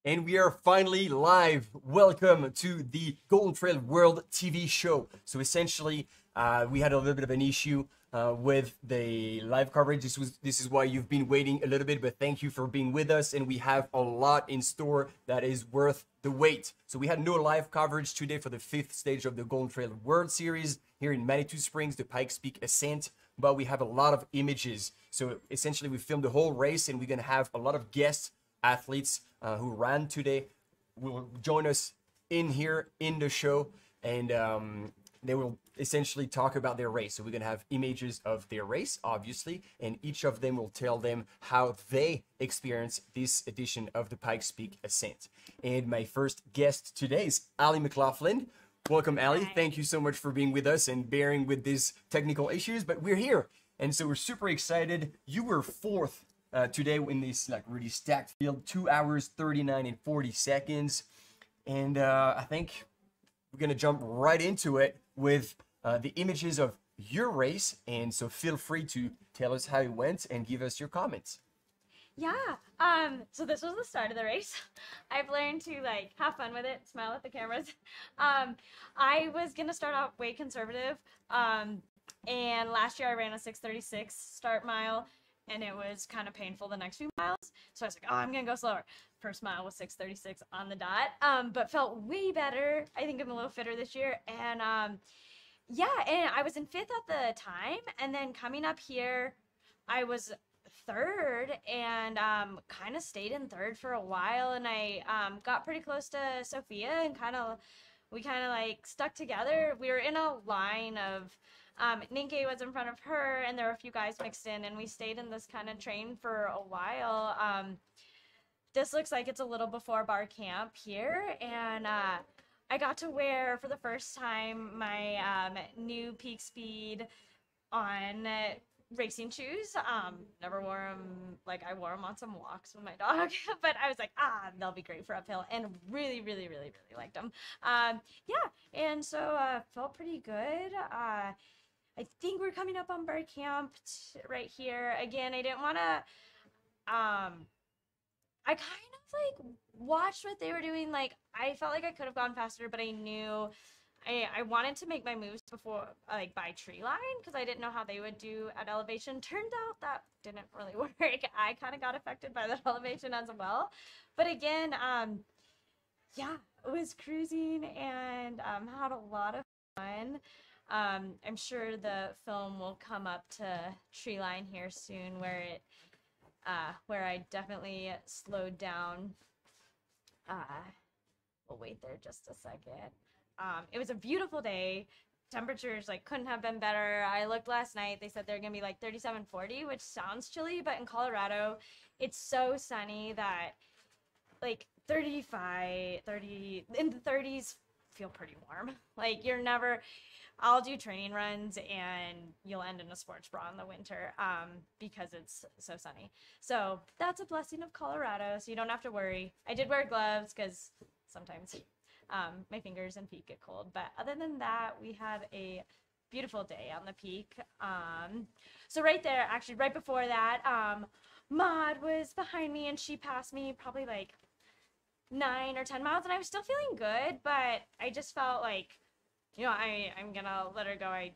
And we are finally live. Welcome to the Golden Trail World TV show. So essentially, we had a little bit of an issue with the live coverage. This is why you've been waiting a little bit, but thank you for being with us. And we have a lot in store that is worth the wait. So we had no live coverage today for the 5th stage of the Golden Trail World Series here in Manitou Springs, the Pikes Peak Ascent. But we have a lot of images. So essentially, we filmed the whole race, and we're gonna have a lot of guest athletes who ran today will join us in here in the show, and they will essentially talk about their race. So we're gonna have images of their race, obviously, and each of them will tell them how they experience this edition of the Pikes Peak Ascent. And my first guest today is Ali McLaughlin. Welcome, Ali. Hi. Thank you so much for being with us and bearing with these technical issues, but we're here, and so we're super excited. You were fourth today in this like really stacked field, 2 hours 39 and 40 seconds, and I think we're gonna jump right into it with the images of your race. And so feel free to tell us how it went and give us your comments. Yeah. So this was the start of the race. I've learned to like have fun with it, smile at the cameras. I was gonna start out way conservative. And last year I ran a 6:36 start mile, and it was kind of painful the next few miles. So I was like, oh, I'm gonna go slower. First mile was 6:36 on the dot. But felt way better. I think I'm a little fitter this year. And yeah, and I was in 5th at the time, and then coming up here, I was 3rd, and kind of stayed in 3rd for a while, and I got pretty close to Sophia, and we kind of like stuck together. We were in a line of Ninke was in front of her, and there were a few guys mixed in, and we stayed in this kind of train for a while. This looks like it's a little before bar camp here, and I got to wear for the first time my new Peak Speed on racing shoes. Never wore them, like I wore them on some walks with my dog, but I was like, they'll be great for uphill, and really liked them. Yeah, and so felt pretty good. I think we're coming up on bar camp right here. Again, I didn't want to, I kind of like watched what they were doing. Like I felt like I could have gone faster, but I knew I wanted to make my moves before, like by tree line, because I didn't know how they would do at elevation. Turned out that didn't really work. I kind of got affected by that elevation as well. But again, yeah, it was cruising and had a lot of fun. I'm sure the film will come up to tree line here soon, where I definitely slowed down. We'll wait there just a second. It was a beautiful day. Temperatures like couldn't have been better. I looked last night. They said they're gonna be like 37, 40, which sounds chilly, but in Colorado, it's so sunny that like 35, 30, in the 30s feel pretty warm. Like I'll do training runs and you'll end in a sports bra in the winter because it's so sunny. So that's a blessing of Colorado, so you don't have to worry. I did wear gloves because sometimes my fingers and feet get cold, but other than that, we had a beautiful day on the peak. So right there, actually right before that, Maud was behind me, and she passed me probably like 9 or 10 miles, and I was still feeling good, but I just felt like, you know, I'm gonna let her go. I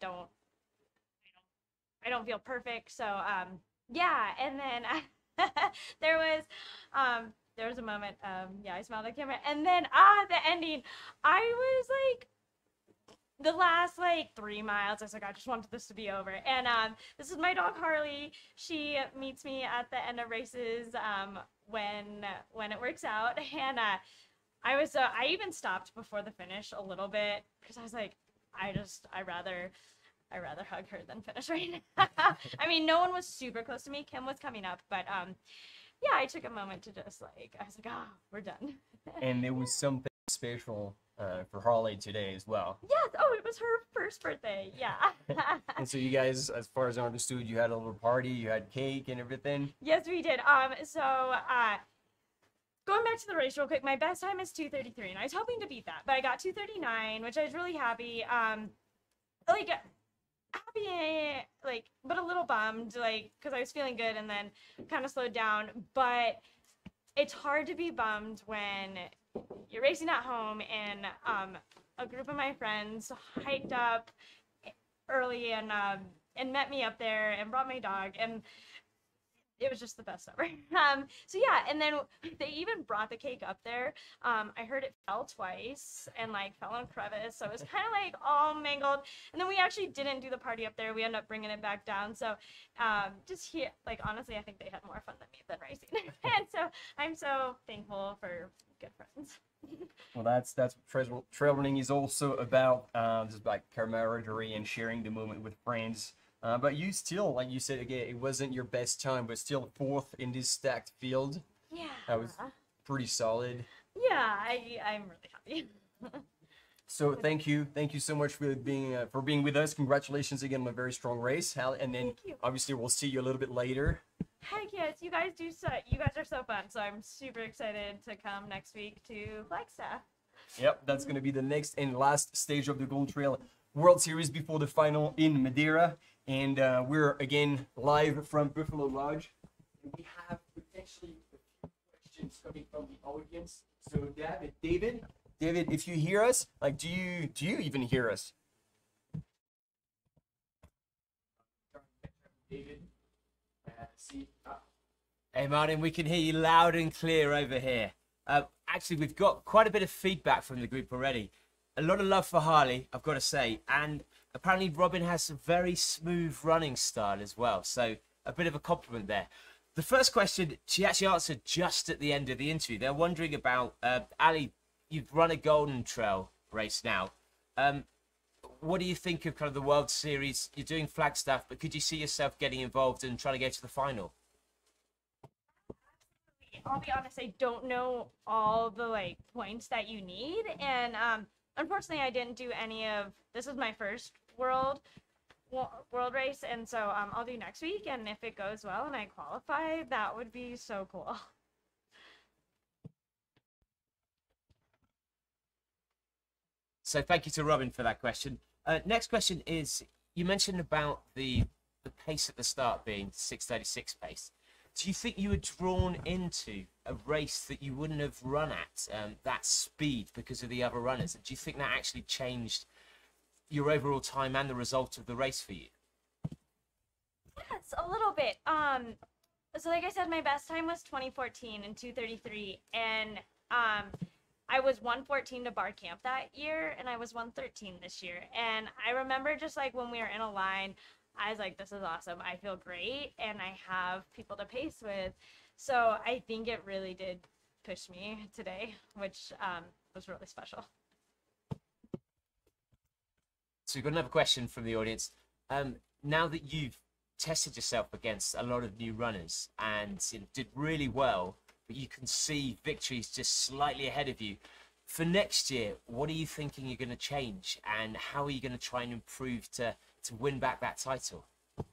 don't feel perfect. So yeah, and then there was a moment, yeah, I smiled at the camera, and then the ending, I was like, the last like 3 miles, I was like, I just wanted this to be over. And this is my dog Harley. She meets me at the end of races when it works out, and I even stopped before the finish a little bit because I was like, I'd rather hug her than finish right now. I mean, no one was super close to me. Kim was coming up, but yeah, I took a moment to just like, I was like, we're done. And there was something special for Harley today as well. Yes. Oh, it was her first birthday. Yeah. And so you guys, as far as I understood, you had a little party, you had cake and everything. Yes, we did. So going back to the race real quick, my best time is 2:33, and I was hoping to beat that, but I got 2:39, which I was really happy. Like happy, like, but a little bummed, like, because I was feeling good, and then kind of slowed down. But it's hard to be bummed when you're racing at home and a group of my friends hiked up early and met me up there and brought my dog, and it was just the best ever. So yeah, and then they even brought the cake up there. I heard it fell twice and like fell in a crevice, so it was kind of like all mangled. And then we actually didn't do the party up there. We ended up bringing it back down. So just here, like honestly, I think they had more fun than me than racing. And so I'm so thankful for good friends. Well, that's what trail running is also about, just like camaraderie and sharing the moment with friends. But you still, like you said again, it wasn't your best time, but still fourth in this stacked field. Yeah. That was pretty solid. Yeah, I'm really happy. So thank you so much for being with us. Congratulations again on a very strong race, Hal. And then obviously we'll see you a little bit later. Heck yes, you guys are so fun. So I'm super excited to come next week to Flagstaff. Yep, that's gonna be the next and last stage of the Gold Trail World Series before the final in Madeira. And we're again live from Buffalo Lodge. And we have potentially a few questions coming from the audience. So David, if you hear us, like, do you even hear us? David, Hey Martin, we can hear you loud and clear over here. Actually, we've got quite a bit of feedback from the group already. A lot of love for Harley, I've got to say, and apparently Robin has a very smooth running style as well, so a bit of a compliment there. The first question, she actually answered just at the end of the interview. They're wondering about, Ali, you've run a Golden Trail race now. What do you think of kind of the World Series? You're doing Flagstaff, but could you see yourself getting involved and trying to get to the final? I'll be honest, I don't know all the like points that you need, and unfortunately I didn't do any of this. Is my first world race, and so I'll do next week, and if it goes well and I qualify, that would be so cool. So thank you to Robin for that question. Next question is, you mentioned about the pace at the start being 6:36 pace. Do you think you were drawn into a race that you wouldn't have run at that speed because of the other runners? Do you think that actually changed your overall time and the result of the race for you? Yes, a little bit. So like I said, my best time was 2014 and 2:33, and I was 114 to bar camp that year, and I was 113 this year. And I remember just like when we were in a line, I was like, this is awesome. I feel great, and I have people to pace with. So I think it really did push me today, which was really special. So we've got another question from the audience. Now that you've tested yourself against a lot of new runners and did really well, but you can see victories just slightly ahead of you, for next year, what are you thinking you're going to change, and how are you going to try and improve to win back that title?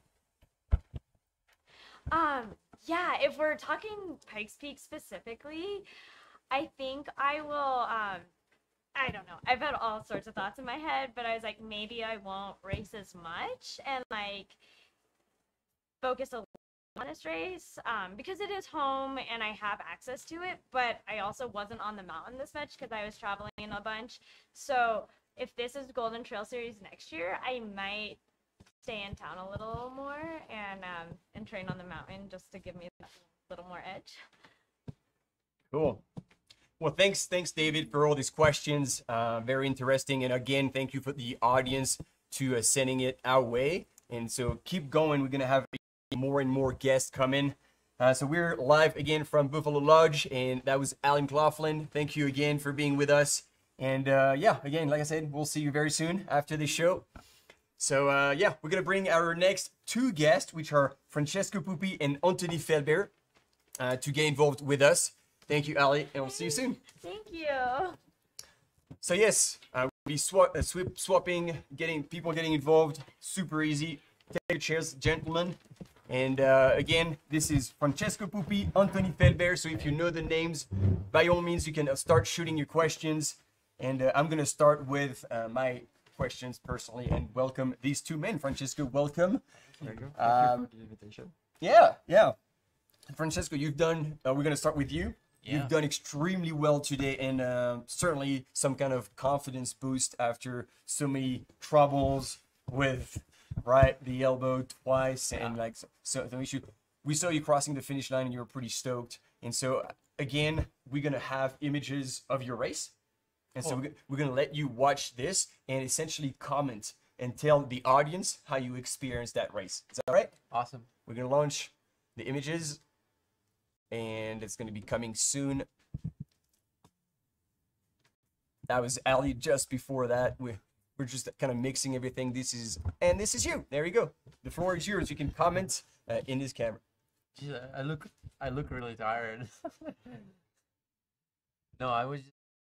Yeah, if we're talking Pikes Peak specifically, I think I will, I don't know. I've had all sorts of thoughts in my head, but I was like, maybe I won't race as much and like focus a little on this race, because it is home and I have access to it, but I also wasn't on the mountain this much because I was traveling a bunch. So if this is Golden Trail Series next year, I might stay in town a little more and train on the mountain just to give me a little more edge. Cool. Well, thanks, David, for all these questions. Very interesting. And again, thank you for the audience to sending it our way. And so keep going. We're going to have more and more guests come in. So we're live again from Buffalo Lodge, and that was Alan McLaughlin. Thank you again for being with us. And yeah, again, like I said, we'll see you very soon after this show. So yeah, we're going to bring our next two guests, which are Francesco Pupi and Anthony Felber, to get involved with us. Thank you, Ali, and we'll see you soon. Thank you. So yes, we'll be swapping, people getting involved. Super easy. Take your chairs, gentlemen. And again, this is Francesco Pupi, Anthony Felber. So if you know the names, by all means, you can start shooting your questions. And I'm going to start with my questions personally and welcome these two men. Francesco, welcome. There you go. Thank you for the invitation. Yeah. Francesco, you've done, we're going to start with you. You've done extremely well today, and certainly some kind of confidence boost after so many troubles with the elbow twice and like so the issue. We saw you crossing the finish line and you were pretty stoked. And so again, we're gonna have images of your race, and so we're gonna let you watch this and essentially comment and tell the audience how you experienced that race. Is that all right? Awesome. We're gonna launch the images, and it's gonna be coming soon. That was Ali just before that. We're just kind of mixing everything. This is you. There you go. The floor is yours. You can comment in this camera. Jeez, I look really tired. No, I was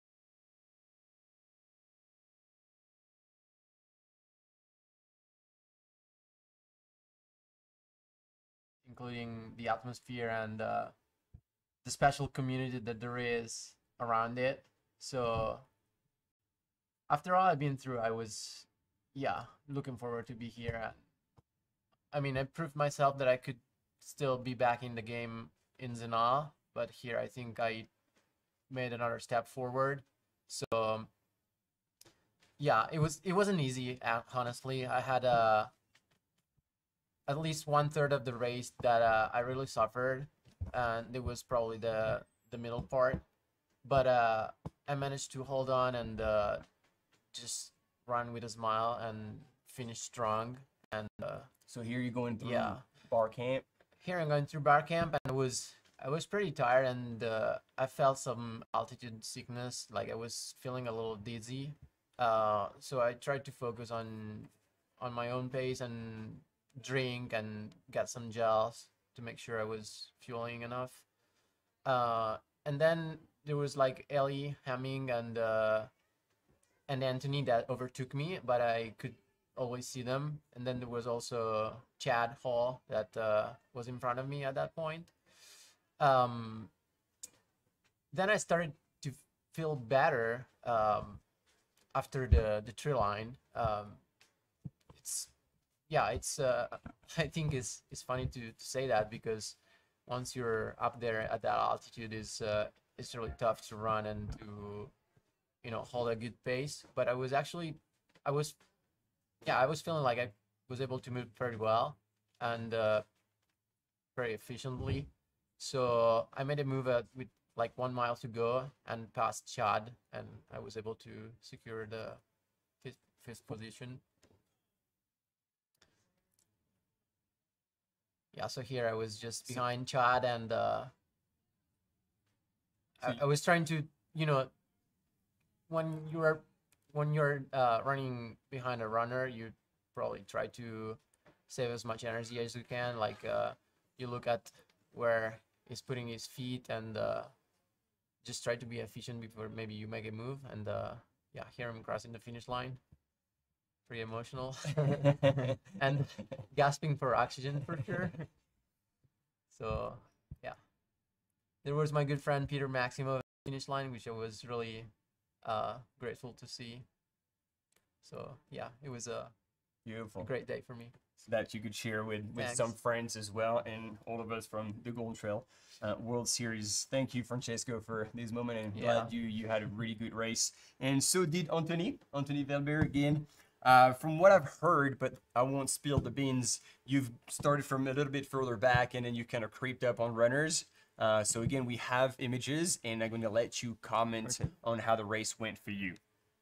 including the atmosphere and the special community that there is around it. So after all I've been through, I was looking forward to be here. I mean, I proved myself that I could still be back in the game in Zinal, but here I think I made another step forward. So yeah, it wasn't easy, honestly. I had at least 1/3 of the race that I really suffered, and it was probably the middle part, but I managed to hold on and just run with a smile and finish strong. And so here you're going through bar camp. Here I'm going through bar camp, and I was pretty tired, and I felt some altitude sickness, like I was feeling a little dizzy. So I tried to focus on my own pace and drink and get some gels to make sure I was fueling enough. And then there was like Ellie, Hemming, and Anthony that overtook me, but I could always see them. And then there was also Chad Hall that was in front of me at that point. Then I started to feel better after the tree line. It's I think it's funny to say that, because once you're up there at that altitude, it's really tough to run and to hold a good pace. But I was feeling like I was able to move pretty well and very efficiently. So I made a move with like 1 mile to go and passed Chad, and I was able to secure the fifth position. Yeah, so here I was just behind Chad, and I was trying to, when you're running behind a runner, you probably try to save as much energy as you can. Like you look at where he's putting his feet and just try to be efficient before maybe you make a move. And here I'm crossing the finish line. Pretty emotional and gasping for oxygen for sure. So yeah, there was my good friend Peter Maximo at the finish line, which I was really grateful to see. So yeah, it was a great day for me. So that you could share with some friends as well, and all of us from the Golden Trail World Series. Thank you, Francesco, for this moment, and glad you had a really good race. And so did Anthony Velber again. From what I've heard, but I won't spill the beans, you've started from a little bit further back, and then you kind of creeped up on runners. So again, we have images, and I'm going to let you comment on how the race went for you.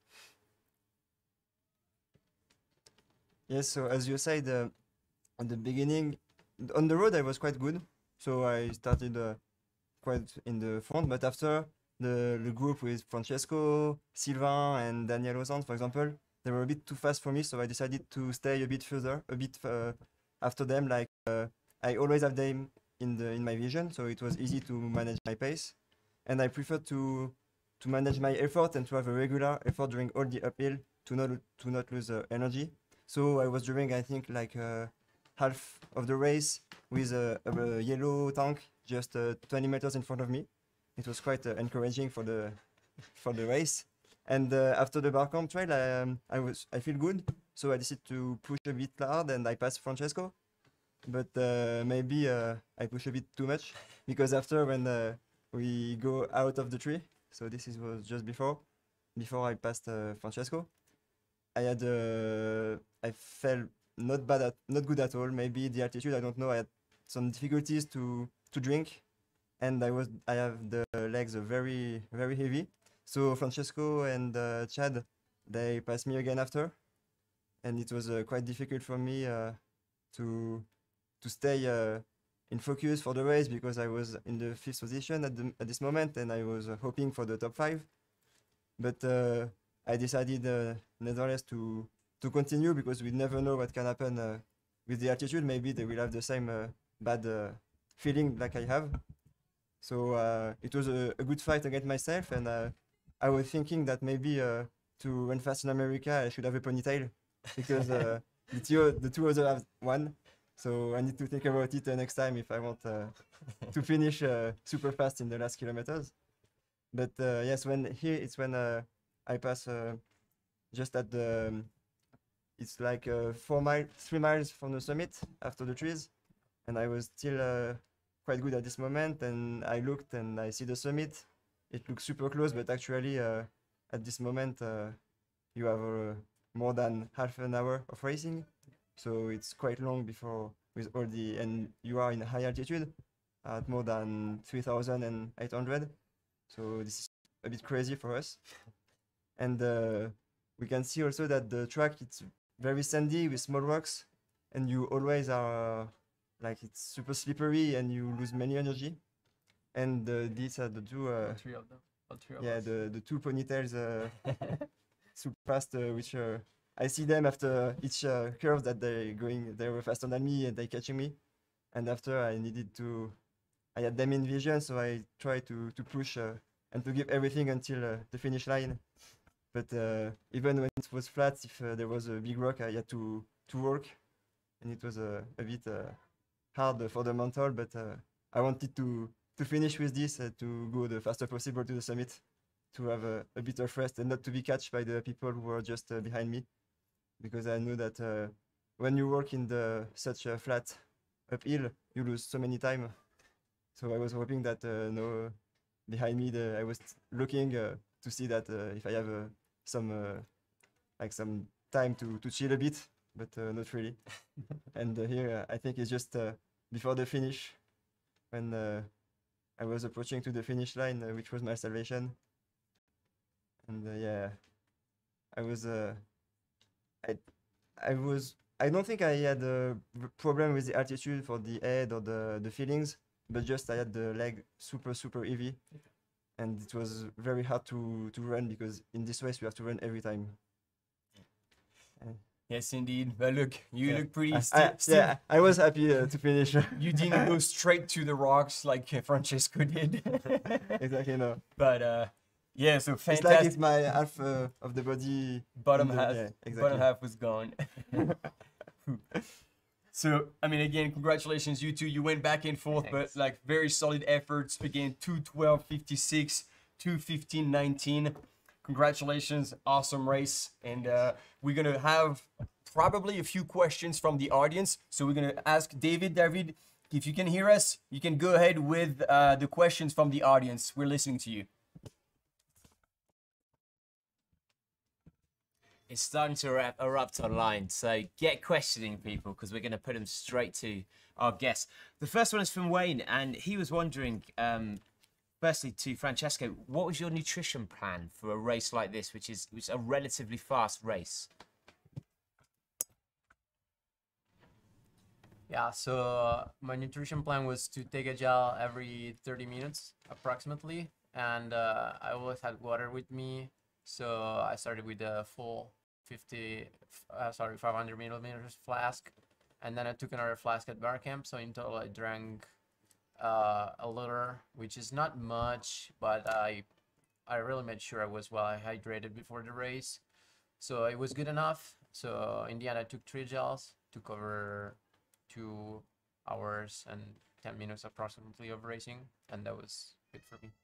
Yes, so as you said, at the beginning, on the road I was quite good. So I started quite in the front, but after the group with Francesco, Sylvain, and Daniel Ozan, for example, they were a bit too fast for me, so I decided to stay a bit further, after them. Like I always have them in my vision, so it was easy to manage my pace, and I prefer to manage my effort and to have a regular effort during all the uphill to not lose energy. So I was doing, I think, like half of the race with a yellow tank just 20 meters in front of me. It was quite encouraging for the race. And after the Barcamp trail, I feel good, so I decided to push a bit hard, and I passed Francesco. But maybe I push a bit too much, because after when we go out of the tree. So was just before I passed Francesco. I felt not good at all. Maybe the altitude, I don't know. I had some difficulties to drink, and I have the legs are very very heavy. So Francesco and Chad, they passed me again after, and it was quite difficult for me to stay in focus for the race, because I was in the 5th position at this moment, and I was hoping for the top 5. But I decided nevertheless to continue, because we never know what can happen with the altitude. Maybe they will have the same bad feeling like I have. So it was a good fight against myself, and I was thinking that maybe to run fast in America, I should have a ponytail, because the two others have one. So I need to think about it next time if I want to finish super fast in the last kilometers. But yes, when I pass just at the, it's like 3 miles from the summit after the trees, and I was still quite good at this moment, and I looked and I see the summit. It looks super close, but actually at this moment you have more than half an hour of racing, so it's quite long before, with all the, and you are in a high altitude at more than 3,800, so this is a bit crazy for us. And we can see also that the track, it's very sandy with small rocks, and you always are like, it's super slippery and you lose many energy. And these are the two All three of them. All three of yeah, us. the two ponytails super fast, which I see them after each curve that they were faster than me and they catching me. And after I had them in vision, so I tried to push and to give everything until the finish line. But even when it was flat, if there was a big rock, I had to work, and it was a bit hard for the mental. But I wanted to finish with this, to go the faster possible to the summit, to have a bit of rest and not to be catched by the people who were just behind me, because I know that when you work in such a flat uphill, you lose so many time. So I was hoping that no, behind me, I was looking to see that if I have some time to chill a bit, but not really. And here I think it's just before the finish, when I was approaching to the finish line, which was my salvation. And yeah, I don't think I had a problem with the altitude for the head or the feelings, but just I had the leg super heavy, and it was very hard to run, because in this race we have to run every time. Yes, indeed. But look, you look pretty. Yeah, I was happy to finish. You didn't go straight to the rocks like Francesco did. Exactly, no. But yeah, so It's like fantastic. if my half of the body, Bottom in the- half, yeah, exactly. bottom half was gone. So I mean, again, congratulations, you two. You went back and forth, Thanks. but like very solid efforts. Again, 2:12:56, 2:15:19. Congratulations, awesome race. And we're gonna have probably a few questions from the audience. So we're gonna ask David. David, if you can hear us, you can go ahead with the questions from the audience. We're listening to you. It's starting to erupt online, so get questioning, people, because we're going to put them straight to our guests. The first one is from Wayne, and he was wondering, firstly to Francesco, what was your nutrition plan for a race like this, which is a relatively fast race? Yeah, so my nutrition plan was to take a gel every 30 minutes approximately, and I always had water with me. So I started with a full 500 milliliters flask, and then I took another flask at bar camp. So in total, I drank a liter, which is not much, but I really made sure I was well hydrated before the race. So it was good enough. So in the end, I took 3 gels to cover 2 hours and 10 minutes approximately of racing, and that was good for me.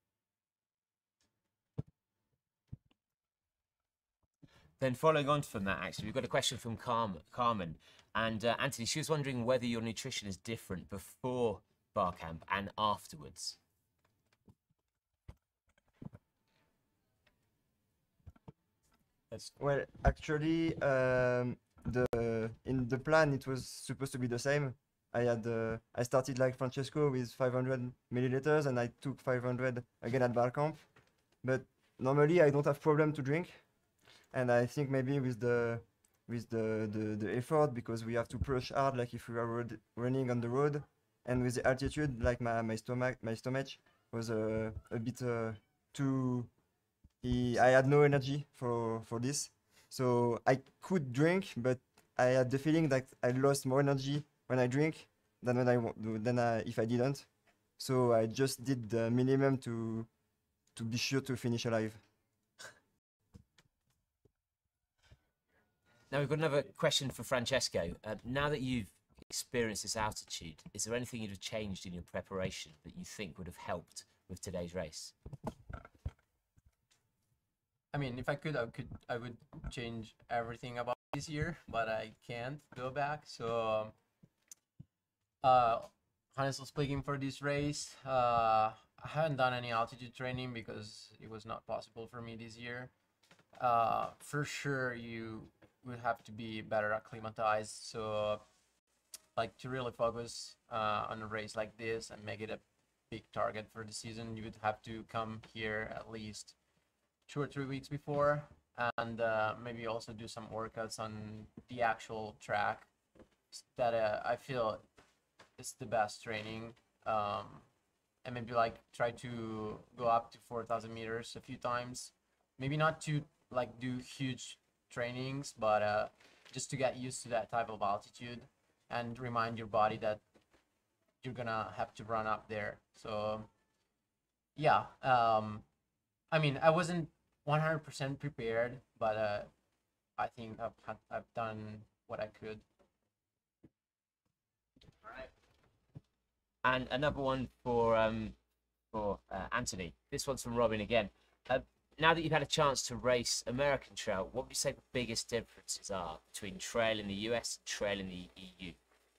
Then following on from that, actually, we've got a question from Carmen. And Anthony, she was wondering whether your nutrition is different before bar camp and afterwards. That's Well, actually, in the plan it was supposed to be the same. I started like Francesco with 500 milliliters, and I took 500 again at bar camp. But normally I don't have problem to drink, and I think maybe with the effort, because we have to push hard, like if we are running on the road, and with the altitude, like my stomach was a bit too. I had no energy for this, so I could drink, but I had the feeling that I lost more energy when I drink than when if I didn't. So I just did the minimum to be sure to finish alive. Now we've got another question for Francesco. Now that you've experienced this altitude, is there anything you'd have changed in your preparation that you think would have helped with today's race? I mean, if I could, I would change everything about this year, but I can't go back. So, honestly speaking, for this race, I haven't done any altitude training because it was not possible for me this year. For sure, you would have to be better acclimatized. So, like to really focus on a race like this and make it a big target for the season, you would have to come here at least 2 or 3 weeks before, and maybe also do some workouts on the actual track that I feel is the best training, and maybe like try to go up to 4,000 meters a few times, maybe not to like do huge trainings, but just to get used to that type of altitude and remind your body that you're gonna have to run up there. So yeah, I mean, I wasn't 100% prepared, but I think I've done what I could. All right. And another one for Anthony. This one's from Robin again. Now that you've had a chance to race American trail, what would you say the biggest differences are between trail in the US and trail in the EU?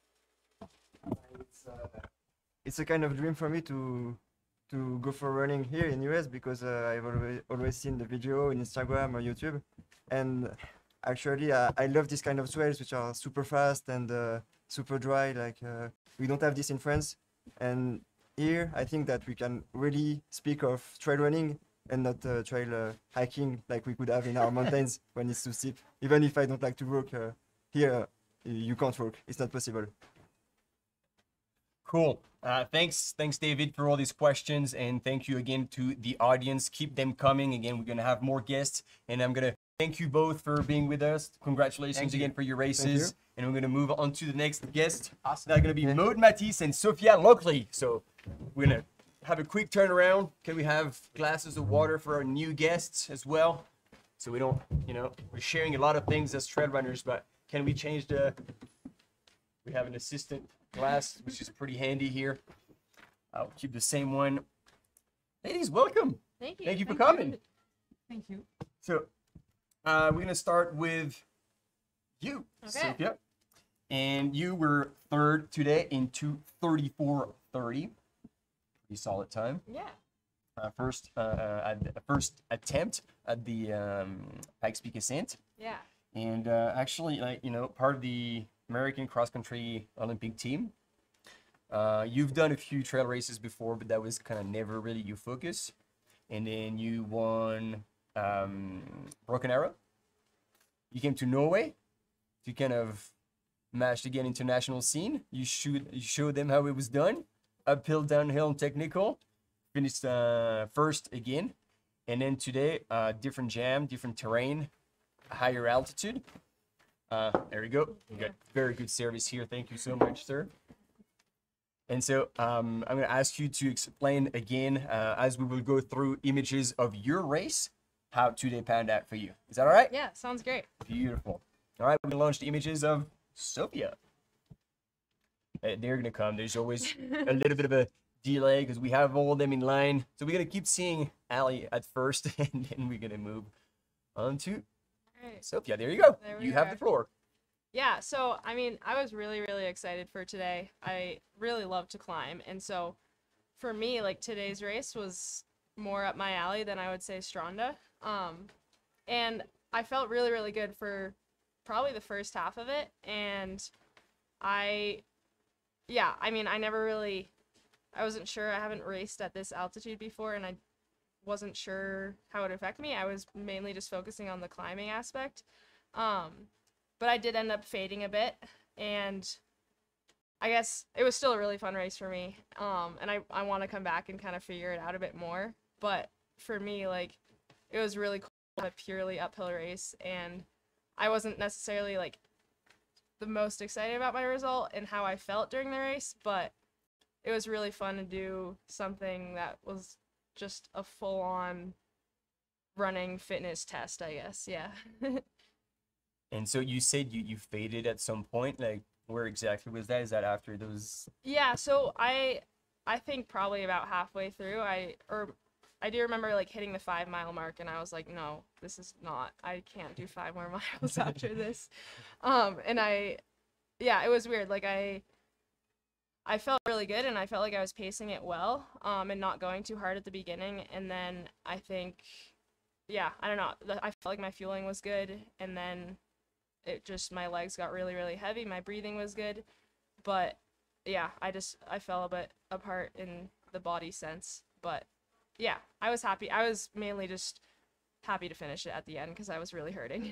It's a kind of dream for me to go for running here in US, because I've always seen the video in Instagram or YouTube, and actually I love this kind of trails which are super fast and super dry. Like we don't have this in France, and here I think that we can really speak of trail running and not trail hiking like we could have in our mountains when it's too steep. Even if I don't like to walk, here you can't walk. It's not possible. cool. Thanks, David, for all these questions, and thank you again to the audience. Keep them coming. Again, we're gonna have more guests, and I'm gonna thank you both for being with us. Congratulations again for your races, and we're gonna move on to the next guest. Awesome. That's gonna be Maud Matisse and Sophia Lockley. So we're gonna have a quick turnaround. Can we have glasses of water for our new guests as well? So we don't, we're sharing a lot of things as trail runners, but can we change we have an assistant glass, which is pretty handy here. I'll keep the same one. Ladies, welcome. Thank you. Thank you for coming. Thank you. So we're gonna start with you, Okay. Sophia. And you were third today in 2:34:30. Pretty solid time. Yeah. First attempt at the Pikes Peak ascent. Yeah. And actually, part of the American cross country Olympic team. You've done a few trail races before, but that was kind of never really your focus. And then you won Broken Arrow. You came to Norway to kind of match again international scene. You showed them how it was done. Uphill, downhill, and technical. Finished first again. And then today, different jam, different terrain, higher altitude. There we go. You got very good service here. Thank you so much, sir. And so I'm going to ask you to explain again, as we will go through images of your race, how today panned out for you. Is that all right? Yeah, sounds great. Beautiful. All right, we're going to launch the images of Sophia. They're going to come. There's always a little bit of a delay because we have all of them in line. So we're going to keep seeing Ali at first, and then we're going to move on to All right. Sophia. There you go. There we You have are. the floor. Yeah, so I mean, I was really, really excited for today. I really love to climb. And so for me, like today's race was more up my alley than I would say Stronda. And I felt really, really good for probably the first half of it. And yeah, I mean, I wasn't sure. I haven't raced at this altitude before, and I wasn't sure how it would affect me. I was mainly just focusing on the climbing aspect. But I did end up fading a bit, and I guess it was still a really fun race for me. And I want to come back and kind of figure it out a bit more. But for me, like, it was really cool, a purely uphill race, and I wasn't necessarily like the most excited about my result and how I felt during the race, but it was really fun to do something that was just a full-on running fitness test, I guess. Yeah. And so you said you faded at some point. Like, where exactly was that? Is that after those? Yeah, so I think probably about halfway through, I do remember like hitting the 5 mile mark, and I was like, no, this is not, I can't do 5 more miles after this. And yeah, it was weird. Like I felt really good, and I felt like I was pacing it well, and not going too hard at the beginning. And then I think, yeah, I don't know, I felt like my fueling was good, and then it just, my legs got really, really heavy. My breathing was good, but yeah, I fell a bit apart in the body sense. But yeah, I was happy. I was mainly just happy to finish it at the end because I was really hurting.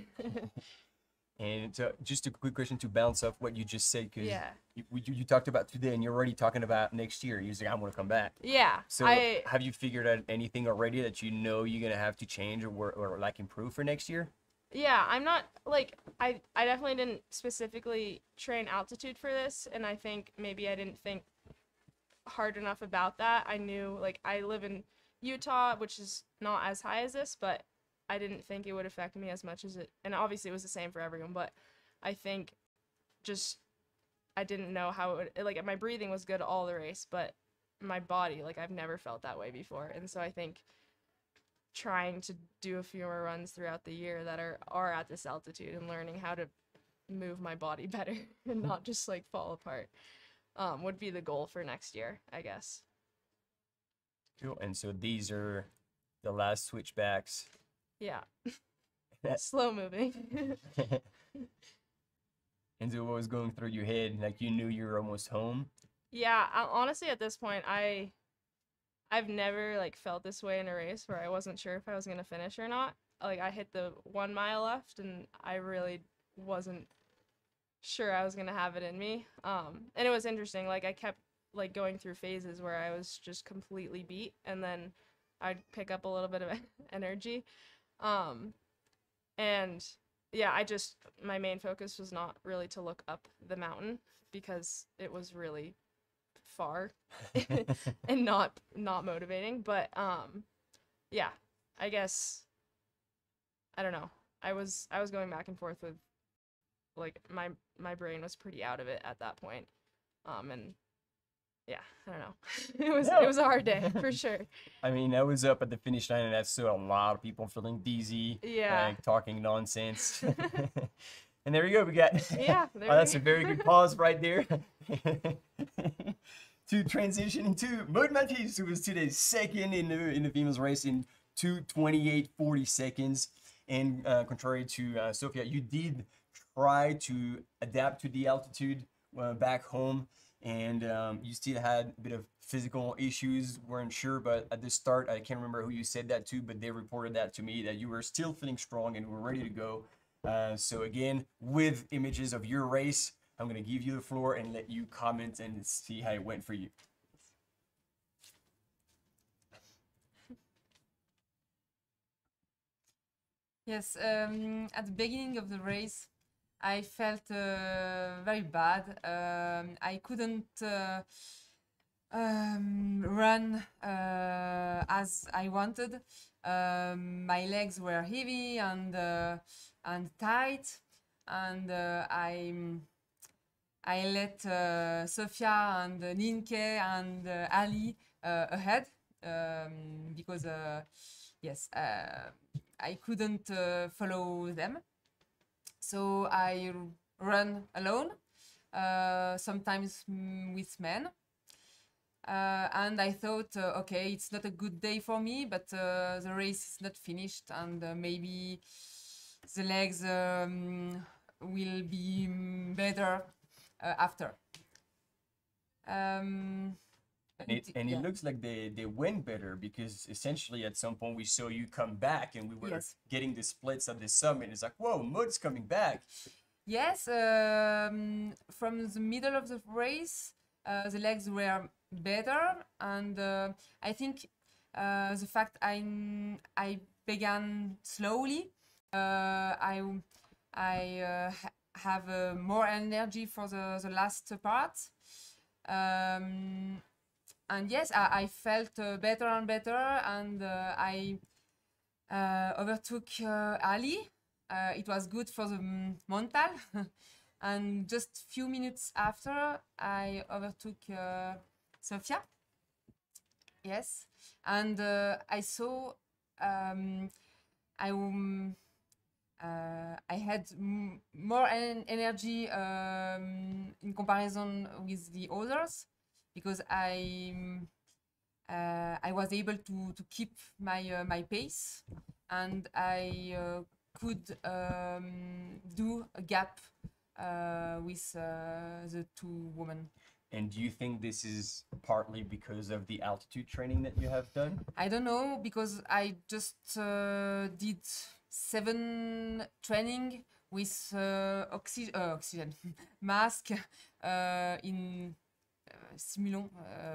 And just a quick question to bounce off what you just said, because Yeah. you talked about today, and you're already talking about next year. You're like, I want to come back. Yeah. So have you figured out anything already that you know you're gonna have to change or like improve for next year? Yeah, I'm not like, I definitely didn't specifically train altitude for this, and I think maybe I didn't think hard enough about that. I knew, like, I live in Utah, which is not as high as this, but I didn't think it would affect me as much as it, and obviously it was the same for everyone, but I think just, I didn't know how it would, like, my breathing was good all the race, but my body, like, I've never felt that way before. And so I think trying to do a few more runs throughout the year that are at this altitude and learning how to move my body better and not just like fall apart would be the goal for next year, I guess. Cool. And so these are the last switchbacks. Yeah. Slow moving. And so what was going through your head? Like, you knew you were almost home? Yeah, honestly, at this point, I've never like felt this way in a race where I wasn't sure if I was gonna finish or not. Like, I hit the 1 mile left, and I really wasn't sure I was gonna have it in me. And it was interesting. Like, I kept like going through phases where I was just completely beat, and then I'd pick up a little bit of energy. And yeah, my main focus was not really to look up the mountain because it was really far and not motivating. But yeah, I guess, I don't know. I was going back and forth with, like, my brain was pretty out of it at that point. And yeah, I don't know. It was a hard day for sure. I mean, I was up at the finish line, and I saw a lot of people feeling dizzy, Yeah. like talking nonsense. And there we go. We got. Yeah, Oh, that's a very good pause right there. To transition into Maud Matisse, who was today's second in the females race in 2:28:40 seconds. And contrary to Sophia, you did try to adapt to the altitude back home. And you still had a bit of physical issues, weren't sure, but at the start, I can't remember who you said that to, but they reported that to me, that you were still feeling strong and were ready to go. So again, with images of your race, I'm going to give you the floor and let you comment and see how it went for you. Yes, at the beginning of the race, I felt very bad. I couldn't run as I wanted. My legs were heavy and tight, and I let Sofia and Ninke and Ali ahead because yes, I couldn't follow them. So I run alone, sometimes with men. And I thought, okay, it's not a good day for me, but the race is not finished, and maybe the legs will be better after. And it looks like they went better because essentially at some point we saw you come back and we were Yes. getting the splits at the summit. It's like, whoa, Maud's coming back. Yes, from the middle of the race, the legs were better, and I think the fact I began slowly, I have more energy for the last part. And yes, I felt better and better, and I overtook Ali. It was good for the mental. And just few minutes after, I overtook Sofia. Yes, and I saw I had more energy in comparison with the others, because I was able to keep my pace, and I could do a gap with the two women. And do you think this is partly because of the altitude training that you have done? I don't know, because I just did 7 training with oxygen mask in simulon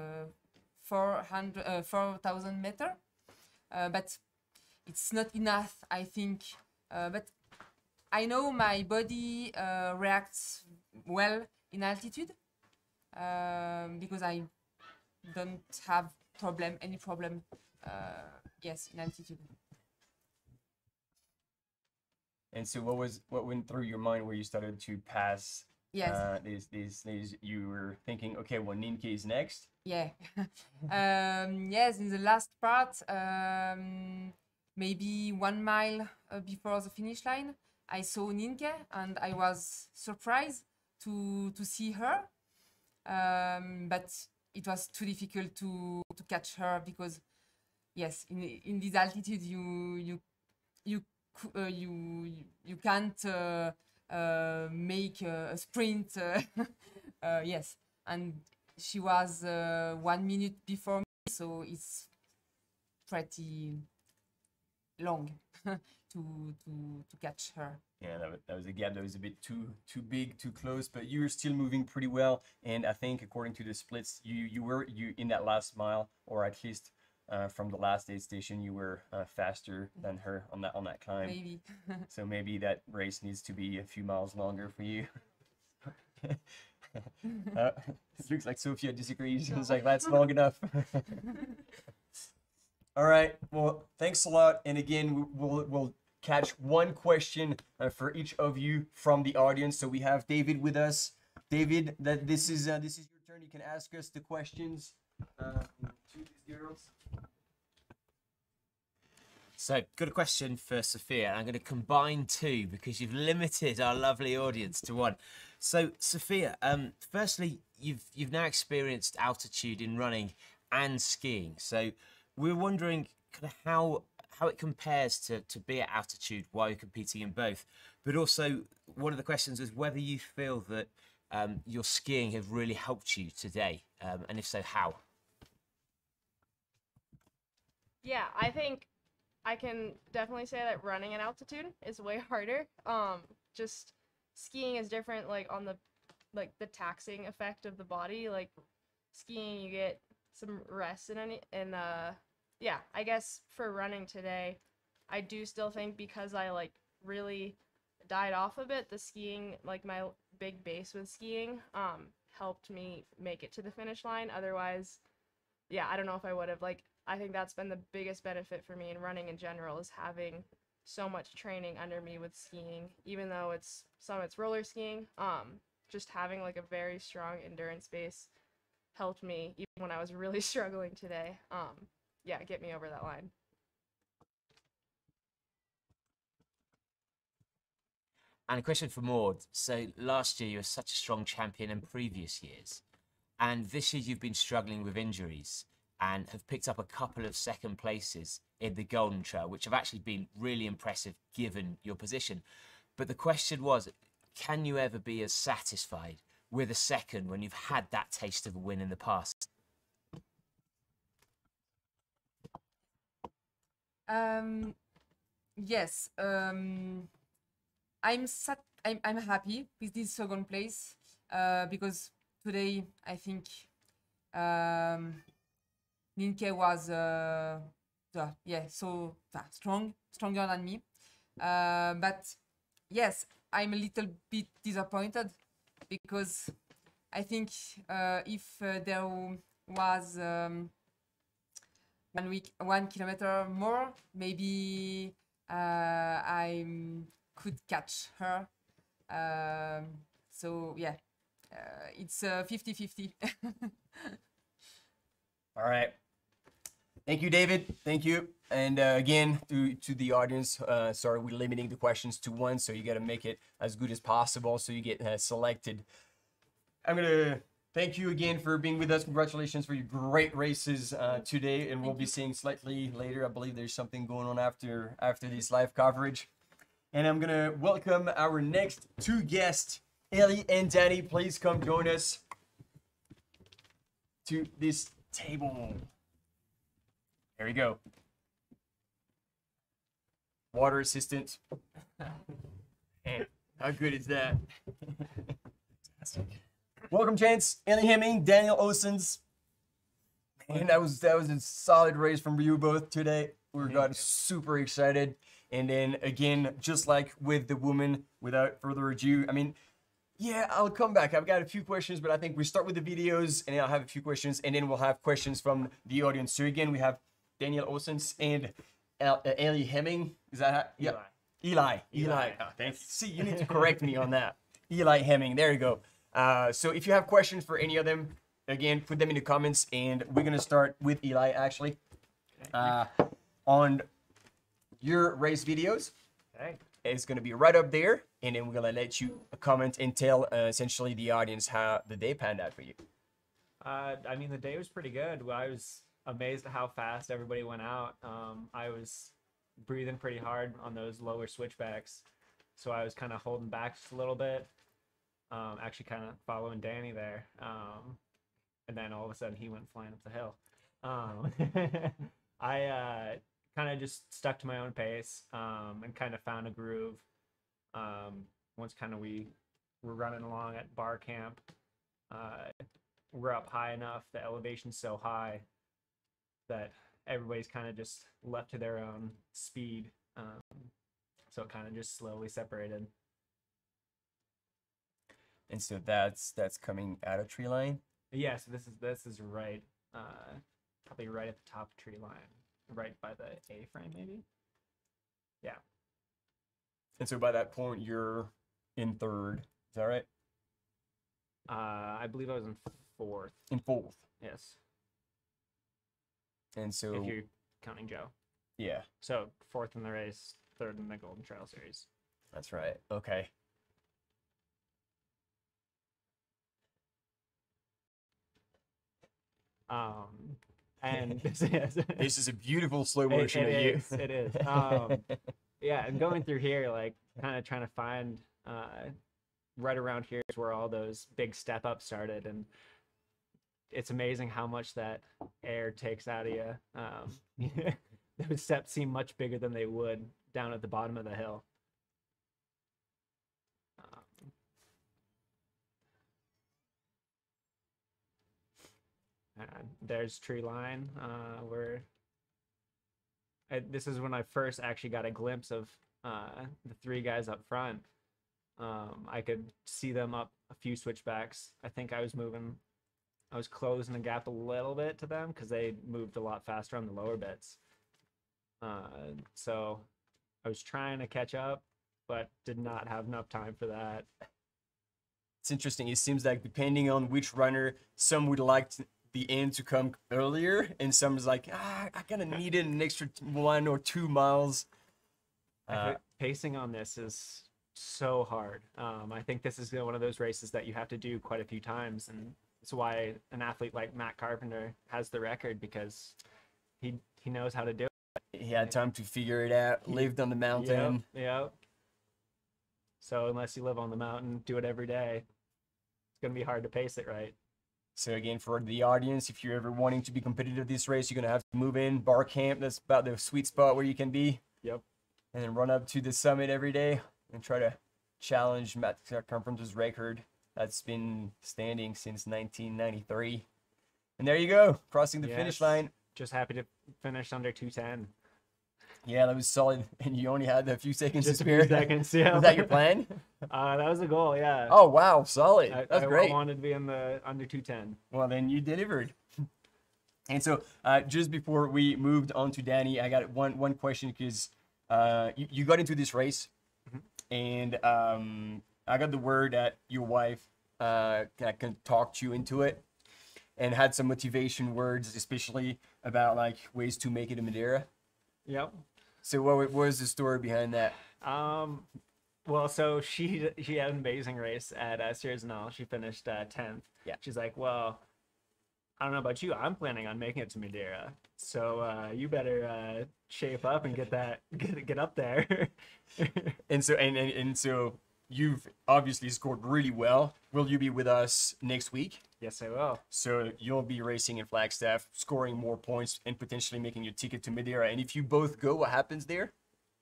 4,000 meter, but it's not enough, I think. But I know my body reacts well in altitude, because I don't have any problem, yes, in altitude. And so what went through your mind where you started to pass? Yes. These you were thinking, okay, well, Ninke is next. Yeah. Yes, in the last part, maybe 1 mile before the finish line, I saw Ninke, and I was surprised to see her. But it was too difficult to catch her, because yes, in this altitude you can't make a sprint. Yes, and she was 1 minute before me, so it's pretty long to catch her. Yeah, that was a gap that was a bit too big, too close, but you were still moving pretty well. And I think according to the splits, you were in that last mile, or at least from the last aid station, you were faster than her on that climb. Maybe. So maybe that race needs to be a few miles longer for you. It looks like Sophia disagrees. It's like, that's long enough. All right. Well, thanks a lot. And again, we'll catch one question for each of you from the audience. So we have David with us. David, this is your turn. You can ask us the questions to these girls. So, got a question for Sophia, and I'm going to combine two because you've limited our lovely audience to one. So, Sophia, firstly, you've now experienced altitude in running and skiing. So, we're wondering kind of how it compares to be at altitude while you're competing in both. But also, one of the questions is whether you feel that your skiing have really helped you today, and if so, how? Yeah, I think I can definitely say that running at altitude is way harder. Just skiing is different, like on the taxing effect of the body. Like skiing, you get some rest and yeah, I guess for running today, I do still think because I like really died off a bit, the skiing, like my big base with skiing, helped me make it to the finish line. Otherwise, yeah, I don't know if I would have. Like, I think that's been the biggest benefit for me in running in general, is having so much training under me with skiing, even though it's roller skiing. Just having like a very strong endurance base helped me even when I was really struggling today. Yeah, get me over that line. And a question for Maud. So last year you were such a strong champion in previous years, and this year you've been struggling with injuries. and have picked up a couple of second places in the Golden Trail, which have actually been really impressive given your position. But the question was, can you ever be as satisfied with a second when you've had that taste of a win in the past? Yes, I'm happy with this second place because today I think Ninke was stronger than me. But yes, I'm a little bit disappointed because I think if there was 1 kilometer more, maybe I could catch her. So yeah, it's 50-50. All right. Thank you, David. Thank you. And again, to the audience, sorry, we're limiting the questions to one, so you got to make it as good as possible so you get selected. I'm going to thank you again for being with us. Congratulations for your great races today, and we'll be seeing slightly later. I believe there's something going on after this live coverage. And I'm going to welcome our next two guests, Ellie and Danny. Please come join us to this table. There we go. Water assistant. Man, how good is that? Welcome, gents. Ellie Hemming, Daniel Osens. Man, that was a solid race from you both today. We got super excited. And then again, just like with the woman, without further ado, I mean, yeah, I'll come back. I've got a few questions, but I think we start with the videos, and then I'll have a few questions, and then we'll have questions from the audience. So again, we have Daniel Osens and Ellie Hemming. Is that how? Yeah. Eli. Oh, thanks. See, you need to correct me on that. Eli Hemming. There you go. So if you have questions for any of them, again, put them in the comments, and we're gonna start with Eli actually. On your race videos. Okay. It's gonna be right up there, and then we're gonna let you comment and tell essentially the audience how the day panned out for you. I mean, the day was pretty good. I was amazed at how fast everybody went out. I was breathing pretty hard on those lower switchbacks, so I was kind of holding back just a little bit. Actually kind of following Danny there. And then all of a sudden he went flying up the hill. I kind of just stuck to my own pace and kind of found a groove. Once kind of we were running along at bar camp, we're up high enough, the elevation's so high that everybody's kind of just left to their own speed. So it kind of just slowly separated. And so that's coming out of tree line. Yeah, so this is right, probably right at the top of tree line, right by the A frame maybe. Yeah. And so by that point you're in third. Is that right? I believe I was in fourth. In fourth. Yes. And so If you're counting Joe. yeah, So fourth in the race, third in the Golden Trail Series. that's right. Okay. And this is a beautiful slow motion of you. it is. Yeah, and going through here, like kind of trying to find right around here is where all those big step ups started, and it's amazing how much that air takes out of you. Those steps seem much bigger than they would down at the bottom of the hill. There's tree line where this is when I first actually got a glimpse of the three guys up front. I could see them up a few switchbacks. I think I was closing the gap a little bit to them because they moved a lot faster on the lower bits. So I was trying to catch up, but did not have enough time for that. It's interesting. It seems like depending on which runner, some would like the end to come earlier, and some is like, I kind of needed an extra 1 or 2 miles. Pacing on this is so hard. I think this is one of those races that you have to do quite a few times, and That's why an athlete like Matt Carpenter has the record, because he knows how to do it. He had time to figure it out. Lived on the mountain. Yep. So unless you live on the mountain, do it every day, it's gonna be hard to pace it right. So again, for the audience, if you're ever wanting to be competitive this race, you're gonna have to move in bar camp. That's about the sweet spot where you can be. Yep. And then run up to the summit every day and try to challenge Matt Carpenter's record that's been standing since 1993. And there you go, crossing the finish Yes. line. Just happy to finish under 2:10. Yeah, that was solid. And you only had a few seconds Just to a few spare. seconds, yeah. Was that your plan? That was the goal, yeah. Oh wow, solid. That's I great. wanted to be in the under 2:10. Well, then you delivered. And so, just before we moved on to Danny, I got one question, because you got into this race, and I got the word that your wife can talk you into it, and had some motivation words, especially about like ways to make it in Madeira. Yep. So what was the story behind that? Well, so she had an amazing race at Sierras Null. She finished 10th. Yeah. She's like, well, I don't know about you. I'm planning on making it to Madeira. So you better shape up and get up there. And so you've obviously scored really well. Will you be with us next week? Yes, I will. So you'll be racing in Flagstaff, scoring more points, and potentially making your ticket to Madeira. And if you both go, what happens there?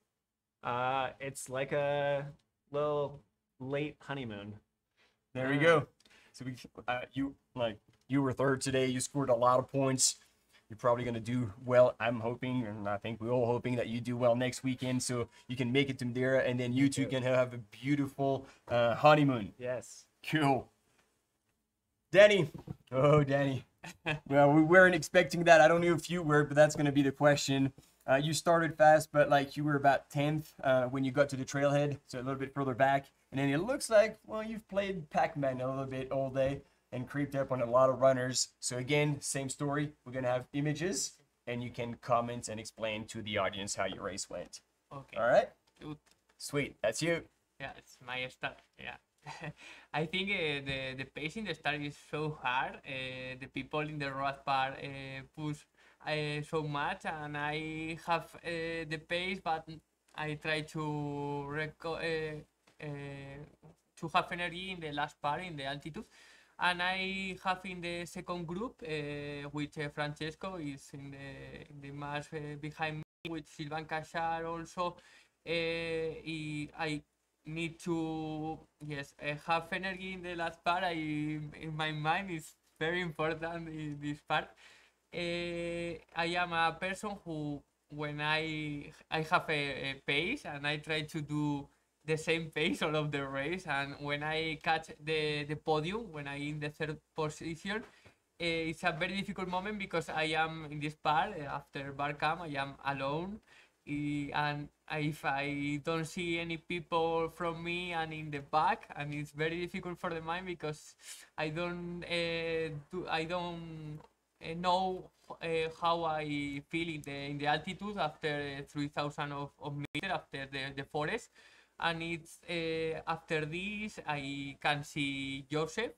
It's like a little late honeymoon. There we go. So you were third today. You scored a lot of points. You're probably going to do well. I'm hoping, and I think we're all hoping, that you do well next weekend, so you can make it to Madeira, and then you two can have a beautiful honeymoon. Yes. Cool. Danny. Oh, Danny. Well, we weren't expecting that. I don't know if you were, but that's going to be the question. You started fast, but like you were about 10th when you got to the trailhead, so a little bit further back. And then it looks like, well, you've played Pac-Man a little bit all day and creeped up on a lot of runners. So again, same story. We're going to have images, and you can comment and explain to the audience how your race went. Okay. All right? Good. Sweet. That's you. Yeah, it's my start. Yeah. I think the pace in the start is so hard. The people in the road part push so much, and I have the pace, but I try to have energy in the last part, in the altitude. And I have in the second group, which Francesco is in the mass behind me, with Silvan Cachar also. I need to have energy in the last part. In my mind is very important in this part. I am a person who, when I have a pace, and I try to do the same pace all of the race, and when I catch the podium, when I in the third position, it's a very difficult moment, because I am in this part after bar camp. I am alone, and if I don't see any people from me and in the back, and it's very difficult for the mind, because I don't know how I feel in the altitude after 3,000 of meters after the forest. And it's after this I can see Joseph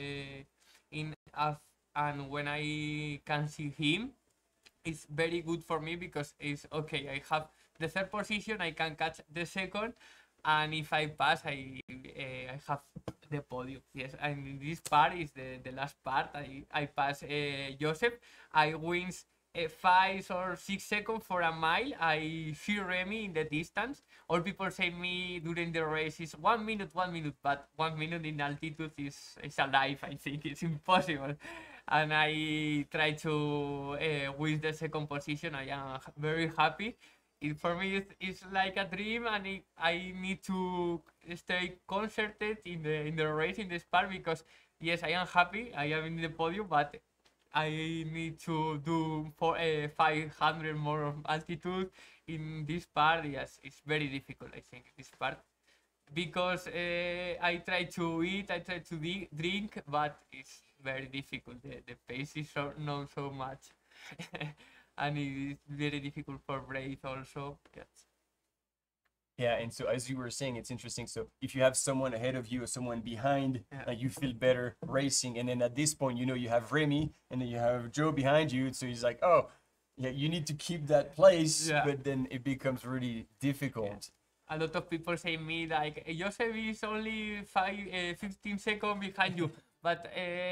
and when I can see him, it's very good for me, because it's okay. I have the third position, I can catch the second, and if I pass, I have the podium. Yes, and this part is the last part. I pass Joseph. I wins 5 or 6 seconds for a mile. I see Remy in the distance. All people say me during the race is 1 minute, but 1 minute in altitude is alive. I think it's impossible. And I try to win the second position. I am very happy. For me, it's like a dream, and I need to stay concentrated in the race, in this part, because yes, I am happy. I am in the podium, but I need to do 500 more of altitude in this part. Yes, it's very difficult, I think, this part, because I try to eat, I try to drink, but it's very difficult. The pace is not so much. And it is very difficult for breath also. Yes. Yeah, and so as you were saying, it's interesting. So if you have someone ahead of you or someone behind, Yeah. like you feel better racing. And then at this point, you know, you have Remy and then you have Joe behind you. So he's like, oh, yeah, you need to keep that place. Yeah. But then it becomes really difficult. A lot of people say me like Joseph is only 15 seconds behind you, but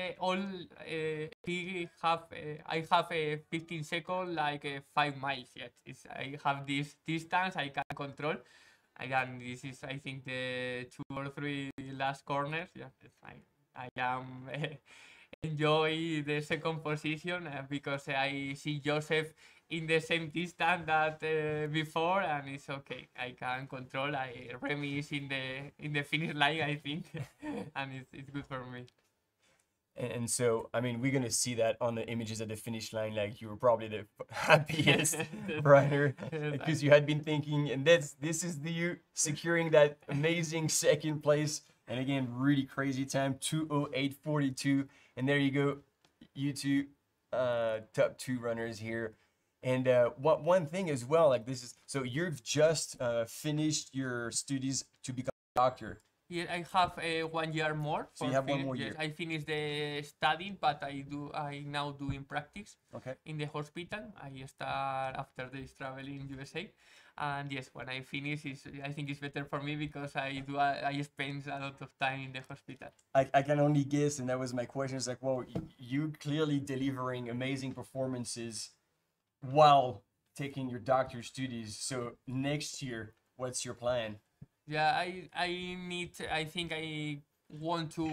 he have I have a 15 second like 5 miles yet. I have this distance I can control. Again, this is I think the 2 or 3 last corners. Yeah, I am enjoy the second position because I see Joseph in the same distance that before, and it's okay. I can control. Remy is in the finish line, I think, and it's good for me. And so, I mean, we're going to see that on the images at the finish line. Like you were probably the happiest runner because you had been thinking, and this is you securing that amazing second place. And again, really crazy time, 2:08:42. And there you go, you two top 2 runners here. And one thing as well, like this is, so you've just finished your studies to become a doctor. Yeah, I have 1 year more. So you have one more year. Yes, I finished the studying, but I now do in practice. Okay. In the hospital. I start after this travel in USA. And yes, when I finish, I think it's better for me because I spend a lot of time in the hospital. I can only guess, and that was my question. It's like, well, you clearly delivering amazing performances while taking your doctor's studies. So next year, what's your plan? Yeah, I think I want to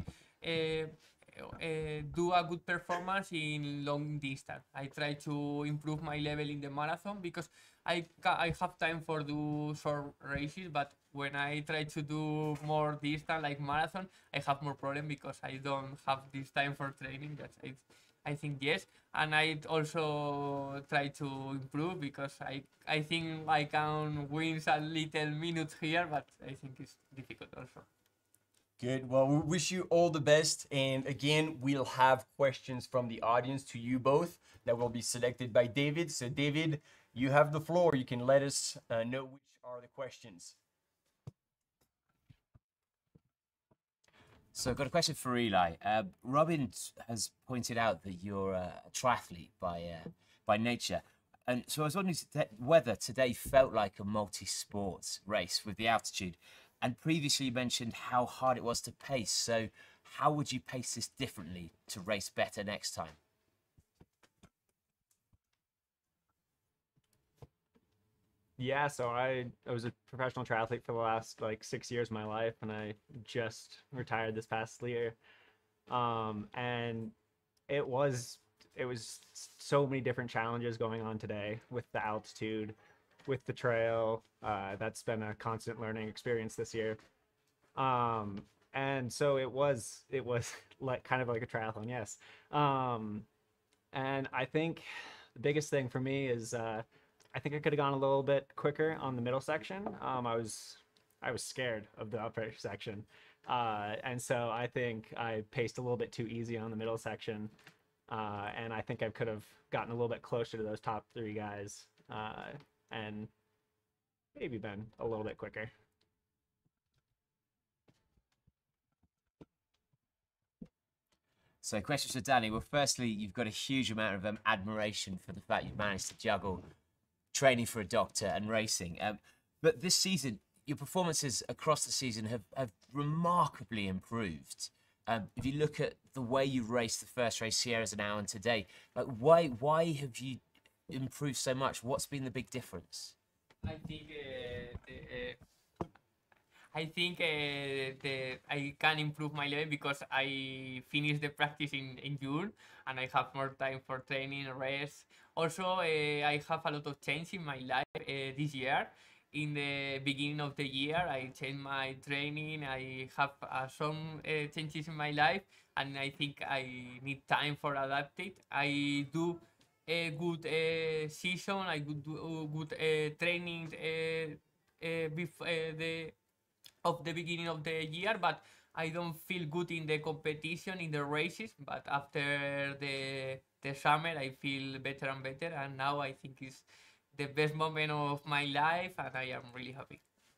do a good performance in long distance. I try to improve my level in the marathon because I have time for do short races, but when I try to do more distance like marathon, I have more problem because I don't have this time for training. I think yes, and I also try to improve because I think I can win a little minutes here, but I think it's difficult also. Good. Well, we wish you all the best. And again, we'll have questions from the audience to you both that will be selected by David. So David, you have the floor. You can let us know which are the questions. So I've got a question for Eli. Robin has pointed out that you're a triathlete by nature. And so I was wondering whether today felt like a multi-sport race with the altitude. And previously you mentioned how hard it was to pace. So how would you pace this differently to race better next time? Yeah, so I was a professional triathlete for the last like 6 years of my life, and I just retired this past year. And it was so many different challenges going on today with the altitude, with the trail. That's been a constant learning experience this year. And so it was like kind of like a triathlon, yes. And I think the biggest thing for me is I think I could have gone a little bit quicker on the middle section. I was scared of the upper section. And so I think I paced a little bit too easy on the middle section. And I think I could have gotten a little bit closer to those top 3 guys and maybe been a little bit quicker. So questions for Danny. Well, firstly, you've got a huge amount of admiration for the fact you've managed to juggle training for a doctor and racing. But this season, your performances across the season have remarkably improved. If you look at the way you raced the first race, Sierra's an hour and today, like why have you improved so much? What's been the big difference? I think I can improve my level because I finished the practice in June and I have more time for training, rest. Also, I have a lot of change in my life this year. In the beginning of the year, I changed my training. I have some changes in my life, and I think I need time for adapt it. I do a good season. I could do good training before the beginning of the year, but I don't feel good in the competition, in the races. But after the summer, I feel better and better, and now I think it's the best moment of my life, and I am really happy.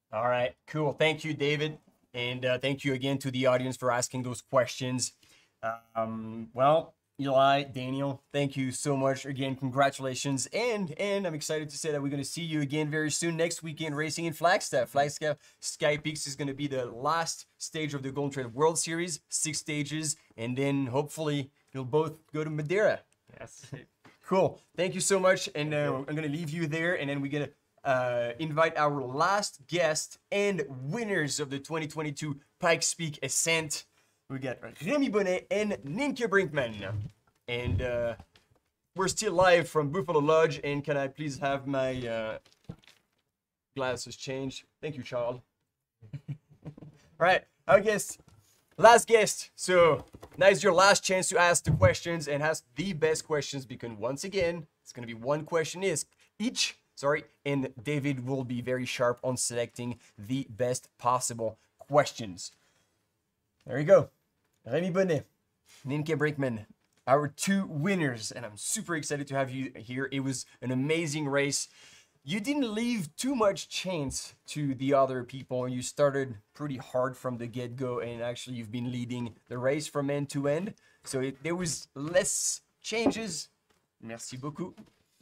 All right, cool. Thank you, David. And thank you again to the audience for asking those questions. Well, Eli, Daniel, thank you so much again. Congratulations. And I'm excited to say that we're going to see you again very soon next weekend racing in Flagstaff. Flagstaff Sky Peaks is going to be the last stage of the Golden Trail World Series, 6 stages. And then hopefully you'll both go to Madeira. Yes. Cool. Thank you so much. And I'm going to leave you there. And then we're going to invite our last guest and winners of the 2022 Pikes Peak Ascent. We got Remy Bonnet and Nienke Brinkman. And we're still live from Buffalo Lodge. And can I please have my glasses changed? Thank you, Charles. All right, our guest, last guest. So now is your last chance to ask the questions and ask the best questions, because once again, it's going to be one question each. And David will be very sharp on selecting the best possible questions. There you go. Remy Bonnet, Nienke Brinkman, our 2 winners, and I'm super excited to have you here. It was an amazing race. You didn't leave too much chance to the other people. You started pretty hard from the get-go, and actually you've been leading the race from end to end. So there was less changes. Merci beaucoup.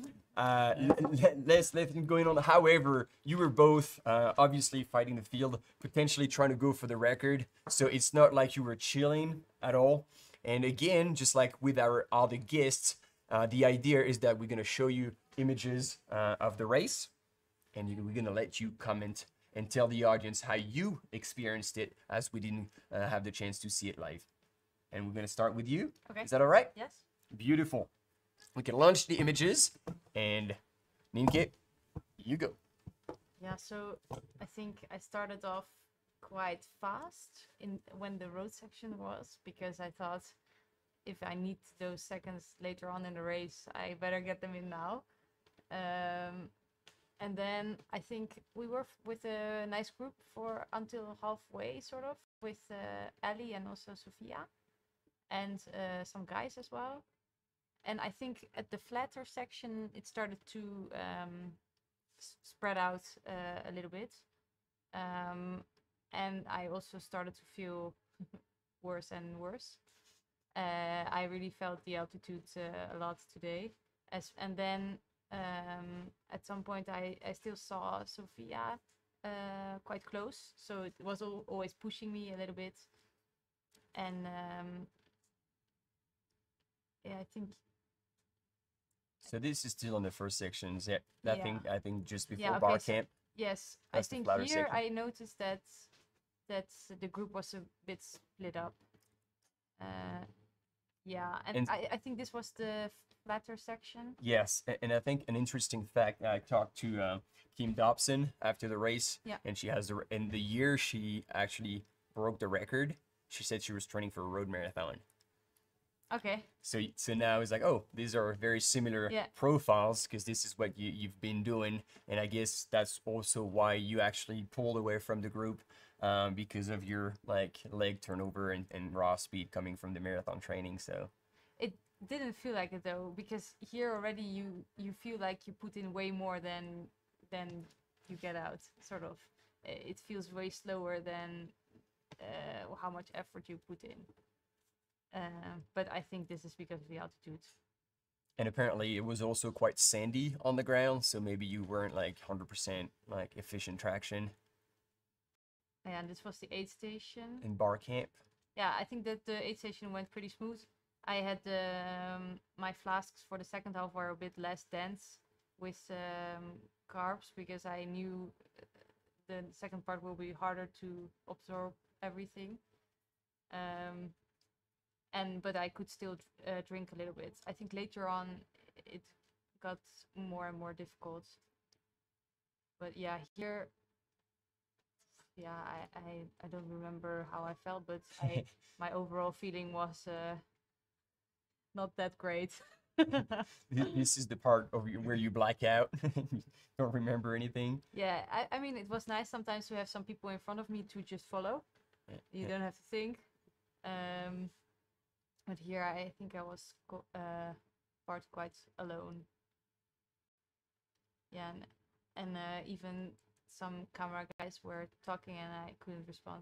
Less going on. However, you were both obviously fighting the field, potentially trying to go for the record. So it's not like you were chilling at all. And again, just like with our other guests, the idea is that we're going to show you images of the race, and we're going to let you comment and tell the audience how you experienced it, as we didn't have the chance to see it live. And we're going to start with you. Okay. Is that all right? Yes. Beautiful. We can launch the images, and Nienke, you go. Yeah, so I think I started off quite fast when the road section was, because I thought if I need those seconds later on in the race, I better get them in now. And then I think we were with a nice group for until halfway, sort of, with Ali and also Sophia, and some guys as well. And I think at the flatter section, it started to spread out a little bit. And I also started to feel worse and worse. I really felt the altitude a lot today. And then at some point, I still saw Sophia quite close. So it was always pushing me a little bit. And yeah, I think... So this is still on the first sections. Yeah, I think just before okay, bar so, camp. yes, I That's the think flatter here section. I noticed that the group was a bit split up. Yeah, and I think this was the flatter section. Yes, and I think an interesting fact. I talked to Kim Dobson after the race, Yeah. and she has in the year she actually broke the record. She said she was training for a road marathon. Okay. So now it's like, oh, these are very similar Yeah. profiles, because this is what you've been doing, and I guess that's also why you actually pulled away from the group, because of your like leg turnover and raw speed coming from the marathon training. So It didn't feel like it though, because here already you feel like you put in way more than you get out. Sort of, it feels way slower than how much effort you put in. But I think this is because of the altitude. And apparently it was also quite sandy on the ground, so maybe you weren't like 100% like efficient traction And this was the aid station. in bar camp. Yeah, I think that the aid station went pretty smooth. I had my flasks for the second half were a bit less dense with carbs, because I knew the second part will be harder to absorb everything. But I could still drink a little bit. I think later on it got more and more difficult. But yeah, here, yeah, I don't remember how I felt, but my overall feeling was not that great. This is the part of where you black out. You don't remember anything. Yeah, I mean, it was nice sometimes to have some people in front of me to just follow. You don't have to think. But here I think I was part quite alone. Yeah, and even some camera guys were talking and I couldn't respond.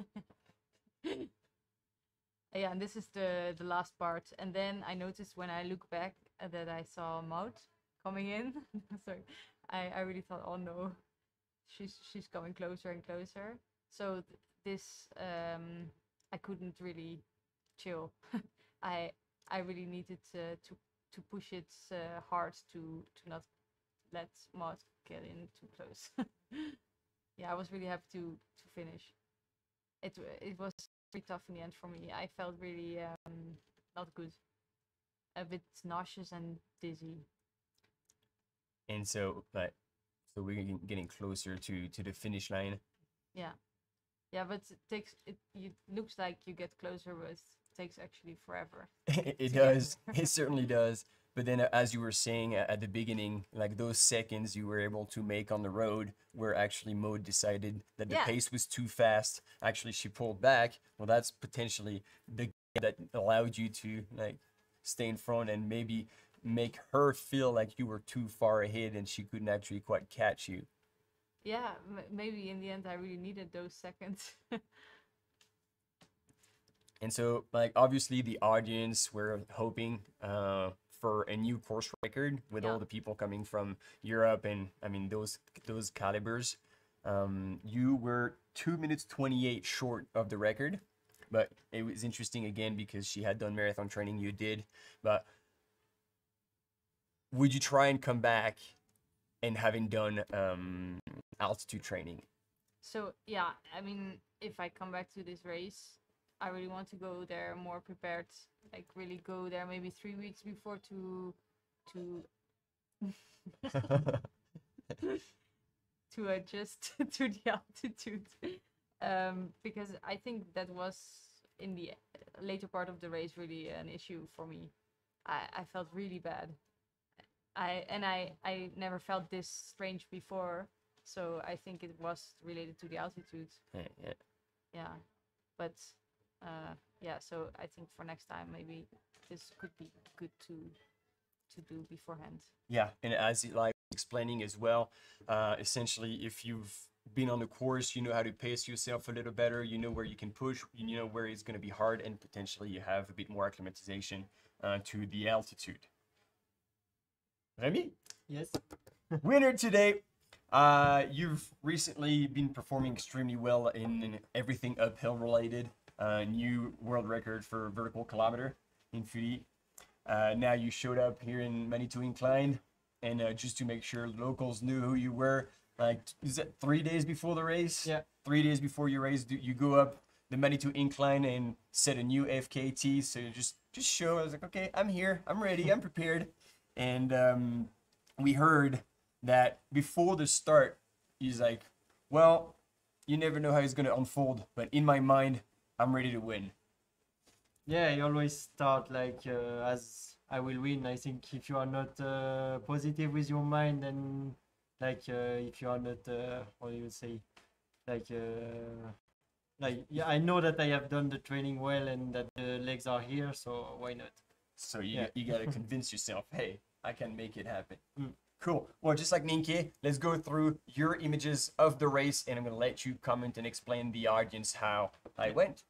Yeah, and this is the last part. And then I noticed when I look back that I saw Maud coming in. Sorry, I really thought, oh no, she's coming closer and closer. So this I couldn't really chill. I really needed to push it hard to not let Maud get in too close. Yeah, I was really happy to finish. It was pretty tough in the end for me. I felt really not good, a bit nauseous and dizzy. And so, so we're getting closer to the finish line. Yeah, yeah, but it looks like you get closer, but it takes actually forever. It does. It certainly does. But then, as you were saying at the beginning, like those seconds you were able to make on the road, where actually Maud decided that the pace was too fast. Actually, she pulled back. Well, that's potentially the gap that allowed you to like stay in front and maybe make her feel like you were too far ahead and she couldn't actually quite catch you. Yeah, maybe in the end I really needed those seconds. And so, like, obviously the audience were hoping for a new course record with all the people coming from Europe and, I mean, those calibers. You were 2 minutes 28 short of the record, but it was interesting again because she had done marathon training, you did. But would you try and come back and having done altitude training? So, yeah, I mean, if I come back to this race, I really want to go there more prepared, like really go there maybe 3 weeks before to to adjust to the altitude, because I think that was in the later part of the race really an issue for me. I felt really bad. I never felt this strange before, so I think it was related to the altitude. Yeah, but yeah, so I think for next time maybe this could be good to do beforehand. Yeah, and as like explaining as well, essentially if you've been on the course, you know how to pace yourself a little better, you know where you can push, you know where it's going to be hard, and potentially you have a bit more acclimatization to the altitude. Remy? Yes. Winner today. You've recently been performing extremely well in everything uphill related. New world record for vertical kilometer in Fury. Now you showed up here in Manitou Incline, and just to make sure locals knew who you were, like, is that 3 days before the race? Yeah. 3 days before your race, you go up the Manitou Incline and set a new FKT. So you just show. I was like, okay, I'm here, I'm ready, I'm prepared. And we heard that before the start, he's like, well, you never know how it's gonna unfold, but in my mind, I'm ready to win. Yeah, I always start like as I will win. I think if you are not positive with your mind, and like if you are not, what do you say, like yeah, I know that I have done the training well and that the legs are here, so why not? So you gotta convince yourself, hey, I can make it happen. Cool. Well, just like Ninke, let's go through your images of the race, and I'm gonna let you comment and explain the audience how I went.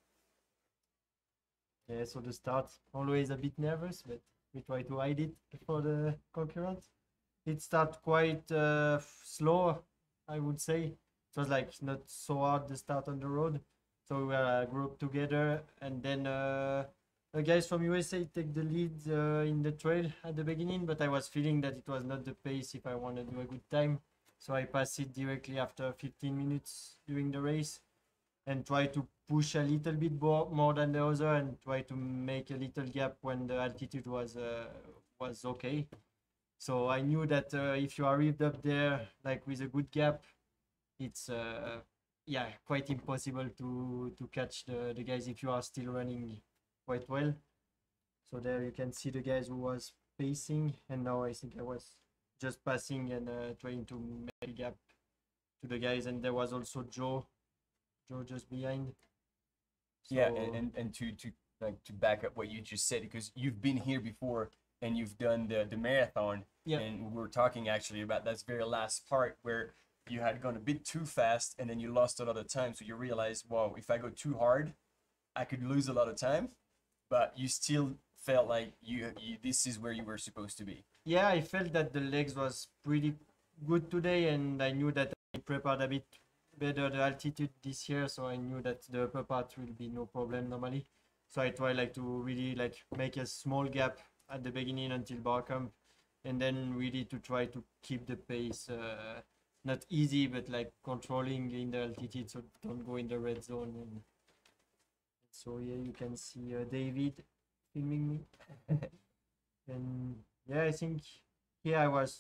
Yeah, so the start, always a bit nervous, but we try to hide it for the concurrent. It started quite slow, I would say. It was like not so hard the start on the road. So we were grouped together, and then the guys from USA take the lead in the trail at the beginning, but I was feeling that it was not the pace if I want to do a good time. So I passed it directly after 15 minutes during the race and try to push a little bit more than the other and try to make a little gap when the altitude was okay. So I knew that if you arrived up there like with a good gap, it's yeah, quite impossible to catch the guys if you are still running quite well. So there you can see the guys who was pacing, and now I think I was just passing and trying to make a gap to the guys, and there was also Joe just behind. So, yeah, and to like to back up what you just said, because you've been here before and you've done the marathon, yeah. And we were talking actually about that very last part where you had gone a bit too fast and then you lost a lot of time. So you realized, wow, if I go too hard, I could lose a lot of time. But you still felt like you this is where you were supposed to be. Yeah, I felt that the legs was pretty good today, and I knew that I prepared a bit better the altitude this year, so I knew that the upper part will be no problem normally. So I try like to really like make a small gap at the beginning until bar camp, and then really to try to keep the pace not easy, but like controlling in the altitude, so don't go in the red zone. And so yeah, you can see David filming me. And yeah, I think here I was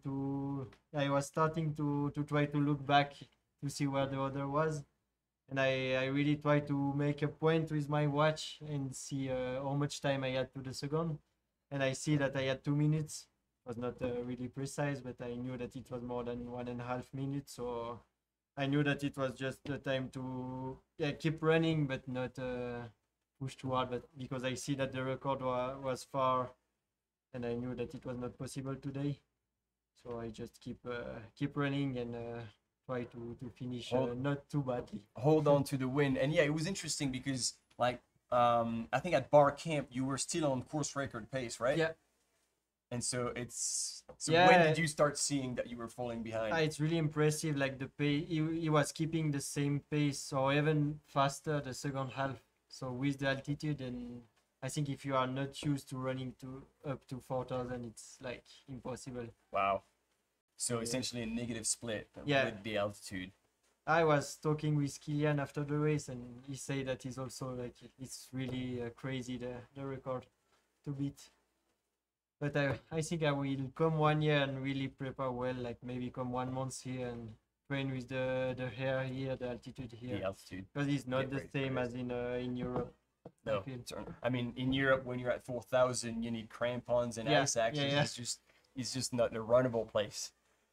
starting to try to look back to see where the other was, and I really try to make a point with my watch and see how much time I had to the second, and I see that I had 2 minutes. It was not really precise, but I knew that it was more than 1.5 minutes, so I knew that it was just the time to keep running but not push too hard, but because I see that the record was far, and I knew that it was not possible today, so I just keep running and try to finish not too badly. Hold on to the win. And yeah, it was interesting because like I think at bar camp you were still on course record pace, right? Yeah. And so Yeah. when did you start seeing that you were falling behind? It's really impressive, like the pace he was keeping the same pace or even faster the second half, so with the altitude. And I think if you are not used to running up to 4,000, it's like impossible. Wow. So essentially a negative split with the altitude. I was talking with Kilian after the race, and he said that he's also like it's really crazy the record to beat. But I think I will come 1 year and really prepare well, like maybe come 1 month here and train with the hair here, the altitude here. The altitude. Because it's not Get the ready same for it. as in Europe. No, I mean in Europe when you're at 4,000, you need crampons and ice action. It's just not a runnable place.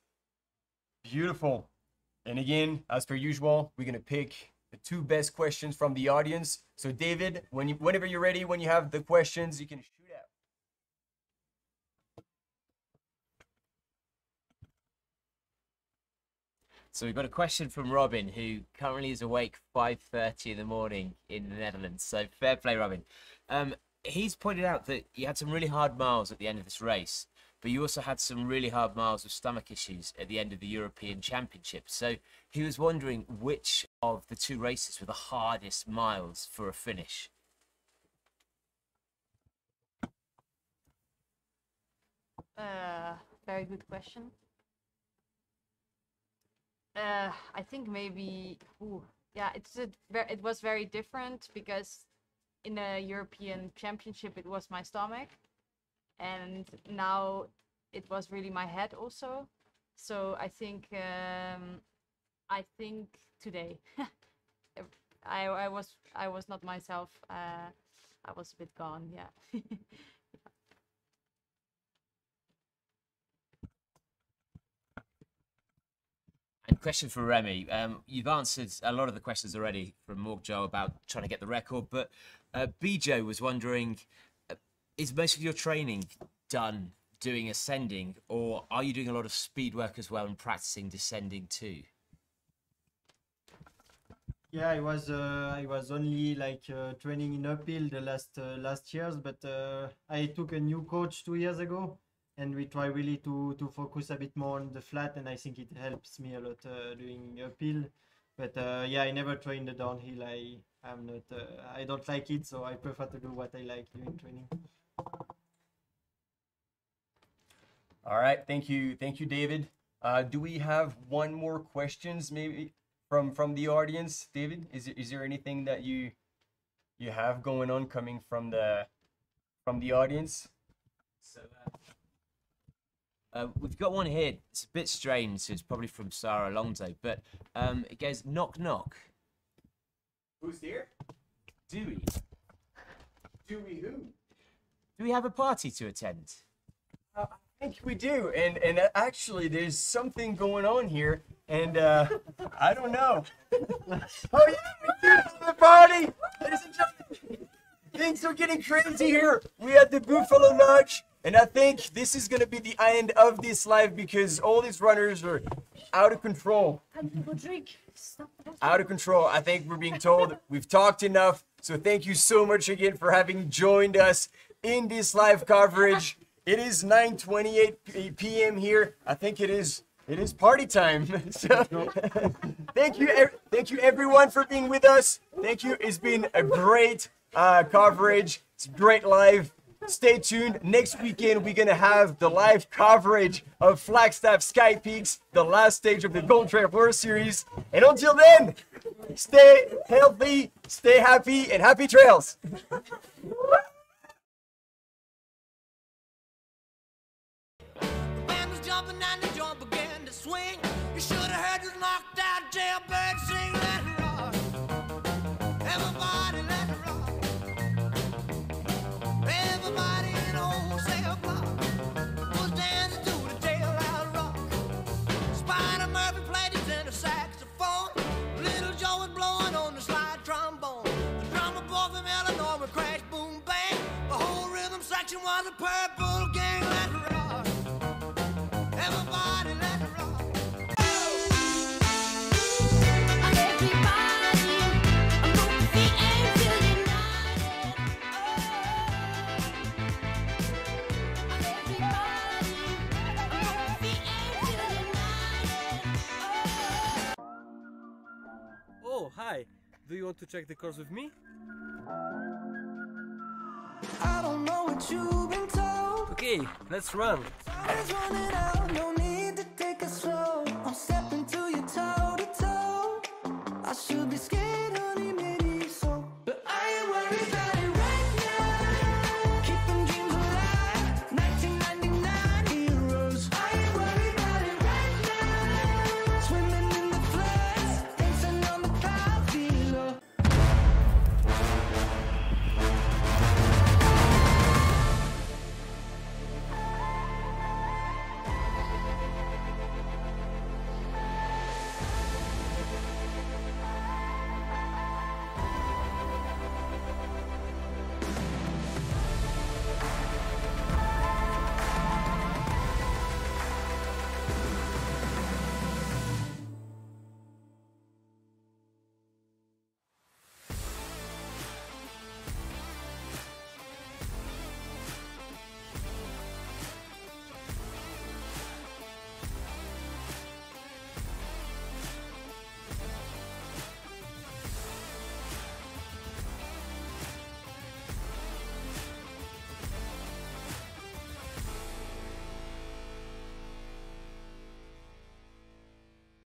Beautiful. And again, as per usual, we're gonna pick the 2 best questions from the audience. So David, whenever you're ready, when you have the questions, you can shoot out. So we've got a question from Robin, who currently is awake 5:30 in the morning in the Netherlands. So fair play, Robin. He's pointed out that you had some really hard miles at the end of this race, but you also had some really hard miles with stomach issues at the end of the European Championship. So he was wondering which of the 2 races were the hardest miles for a finish. Very good question. I think maybe, it was very different because in the European Championship it was my stomach, and now it was really my head also. So I think today I was not myself. I was a bit gone. Yeah. And question for Remy. You've answered a lot of the questions already from Morgjo about trying to get the record, but Bijo was wondering, is most of your training done doing ascending, or are you doing a lot of speed work as well and practicing descending too? Yeah, I was only like training in uphill the last years, but I took a new coach 2 years ago, and we try really to focus a bit more on the flat, and I think it helps me a lot doing uphill. But I never train the downhill. I don't like it, so I prefer to do what I like doing training. All right, thank you, David. Do we have one more questions maybe from the audience, David? Is there anything that you have going on coming from the audience? So we've got one here. It's a bit strange, so it's probably from Sarah Alonso, but it goes knock knock. Who's there? Dewey. Dewey who? Do we have a party to attend? I think we do, and actually there's something going on here, and I don't know. Oh yeah, we do the party, ladies and gentlemen. Things are getting crazy here. We had the Buffalo Lodge, and I think this is gonna be the end of this live because all these runners are out of control. Out of control. I think we're being told we've talked enough. So thank you so much again for having joined us in this live coverage. It is 9:28 p.m. here. I think it is party time. So thank you everyone for being with us. Thank you. It's been a great coverage. It's great live. Stay tuned. Next weekend, we're going to have the live coverage of Flagstaff Sky Peaks, the last stage of the Golden Trail World Series. And until then, stay healthy, stay happy, and happy trails. Jumping and the jump began to swing. You should have heard this knocked out jailbird sing. Let it rock. Everybody let it rock. Everybody in old cell block was dancing to the jailhouse rock. Spider Murphy played his tenor saxophone. Little Joe was blowing on the slide trombone. The drummer boy from Illinois would crash, boom, bang. The whole rhythm section was a purple gang. Let it rock. Everybody let it rock. Everybody, move your feet and feel united. Everybody, move your feet and feel united. Oh, hi. Do you want to check the course with me? I don't know what you've been told. Okay, let's run. Time is running out, no need to take it slow. I'm stepping to you toe to toe. I should be scared, honey, maybe so, but I ain't worried about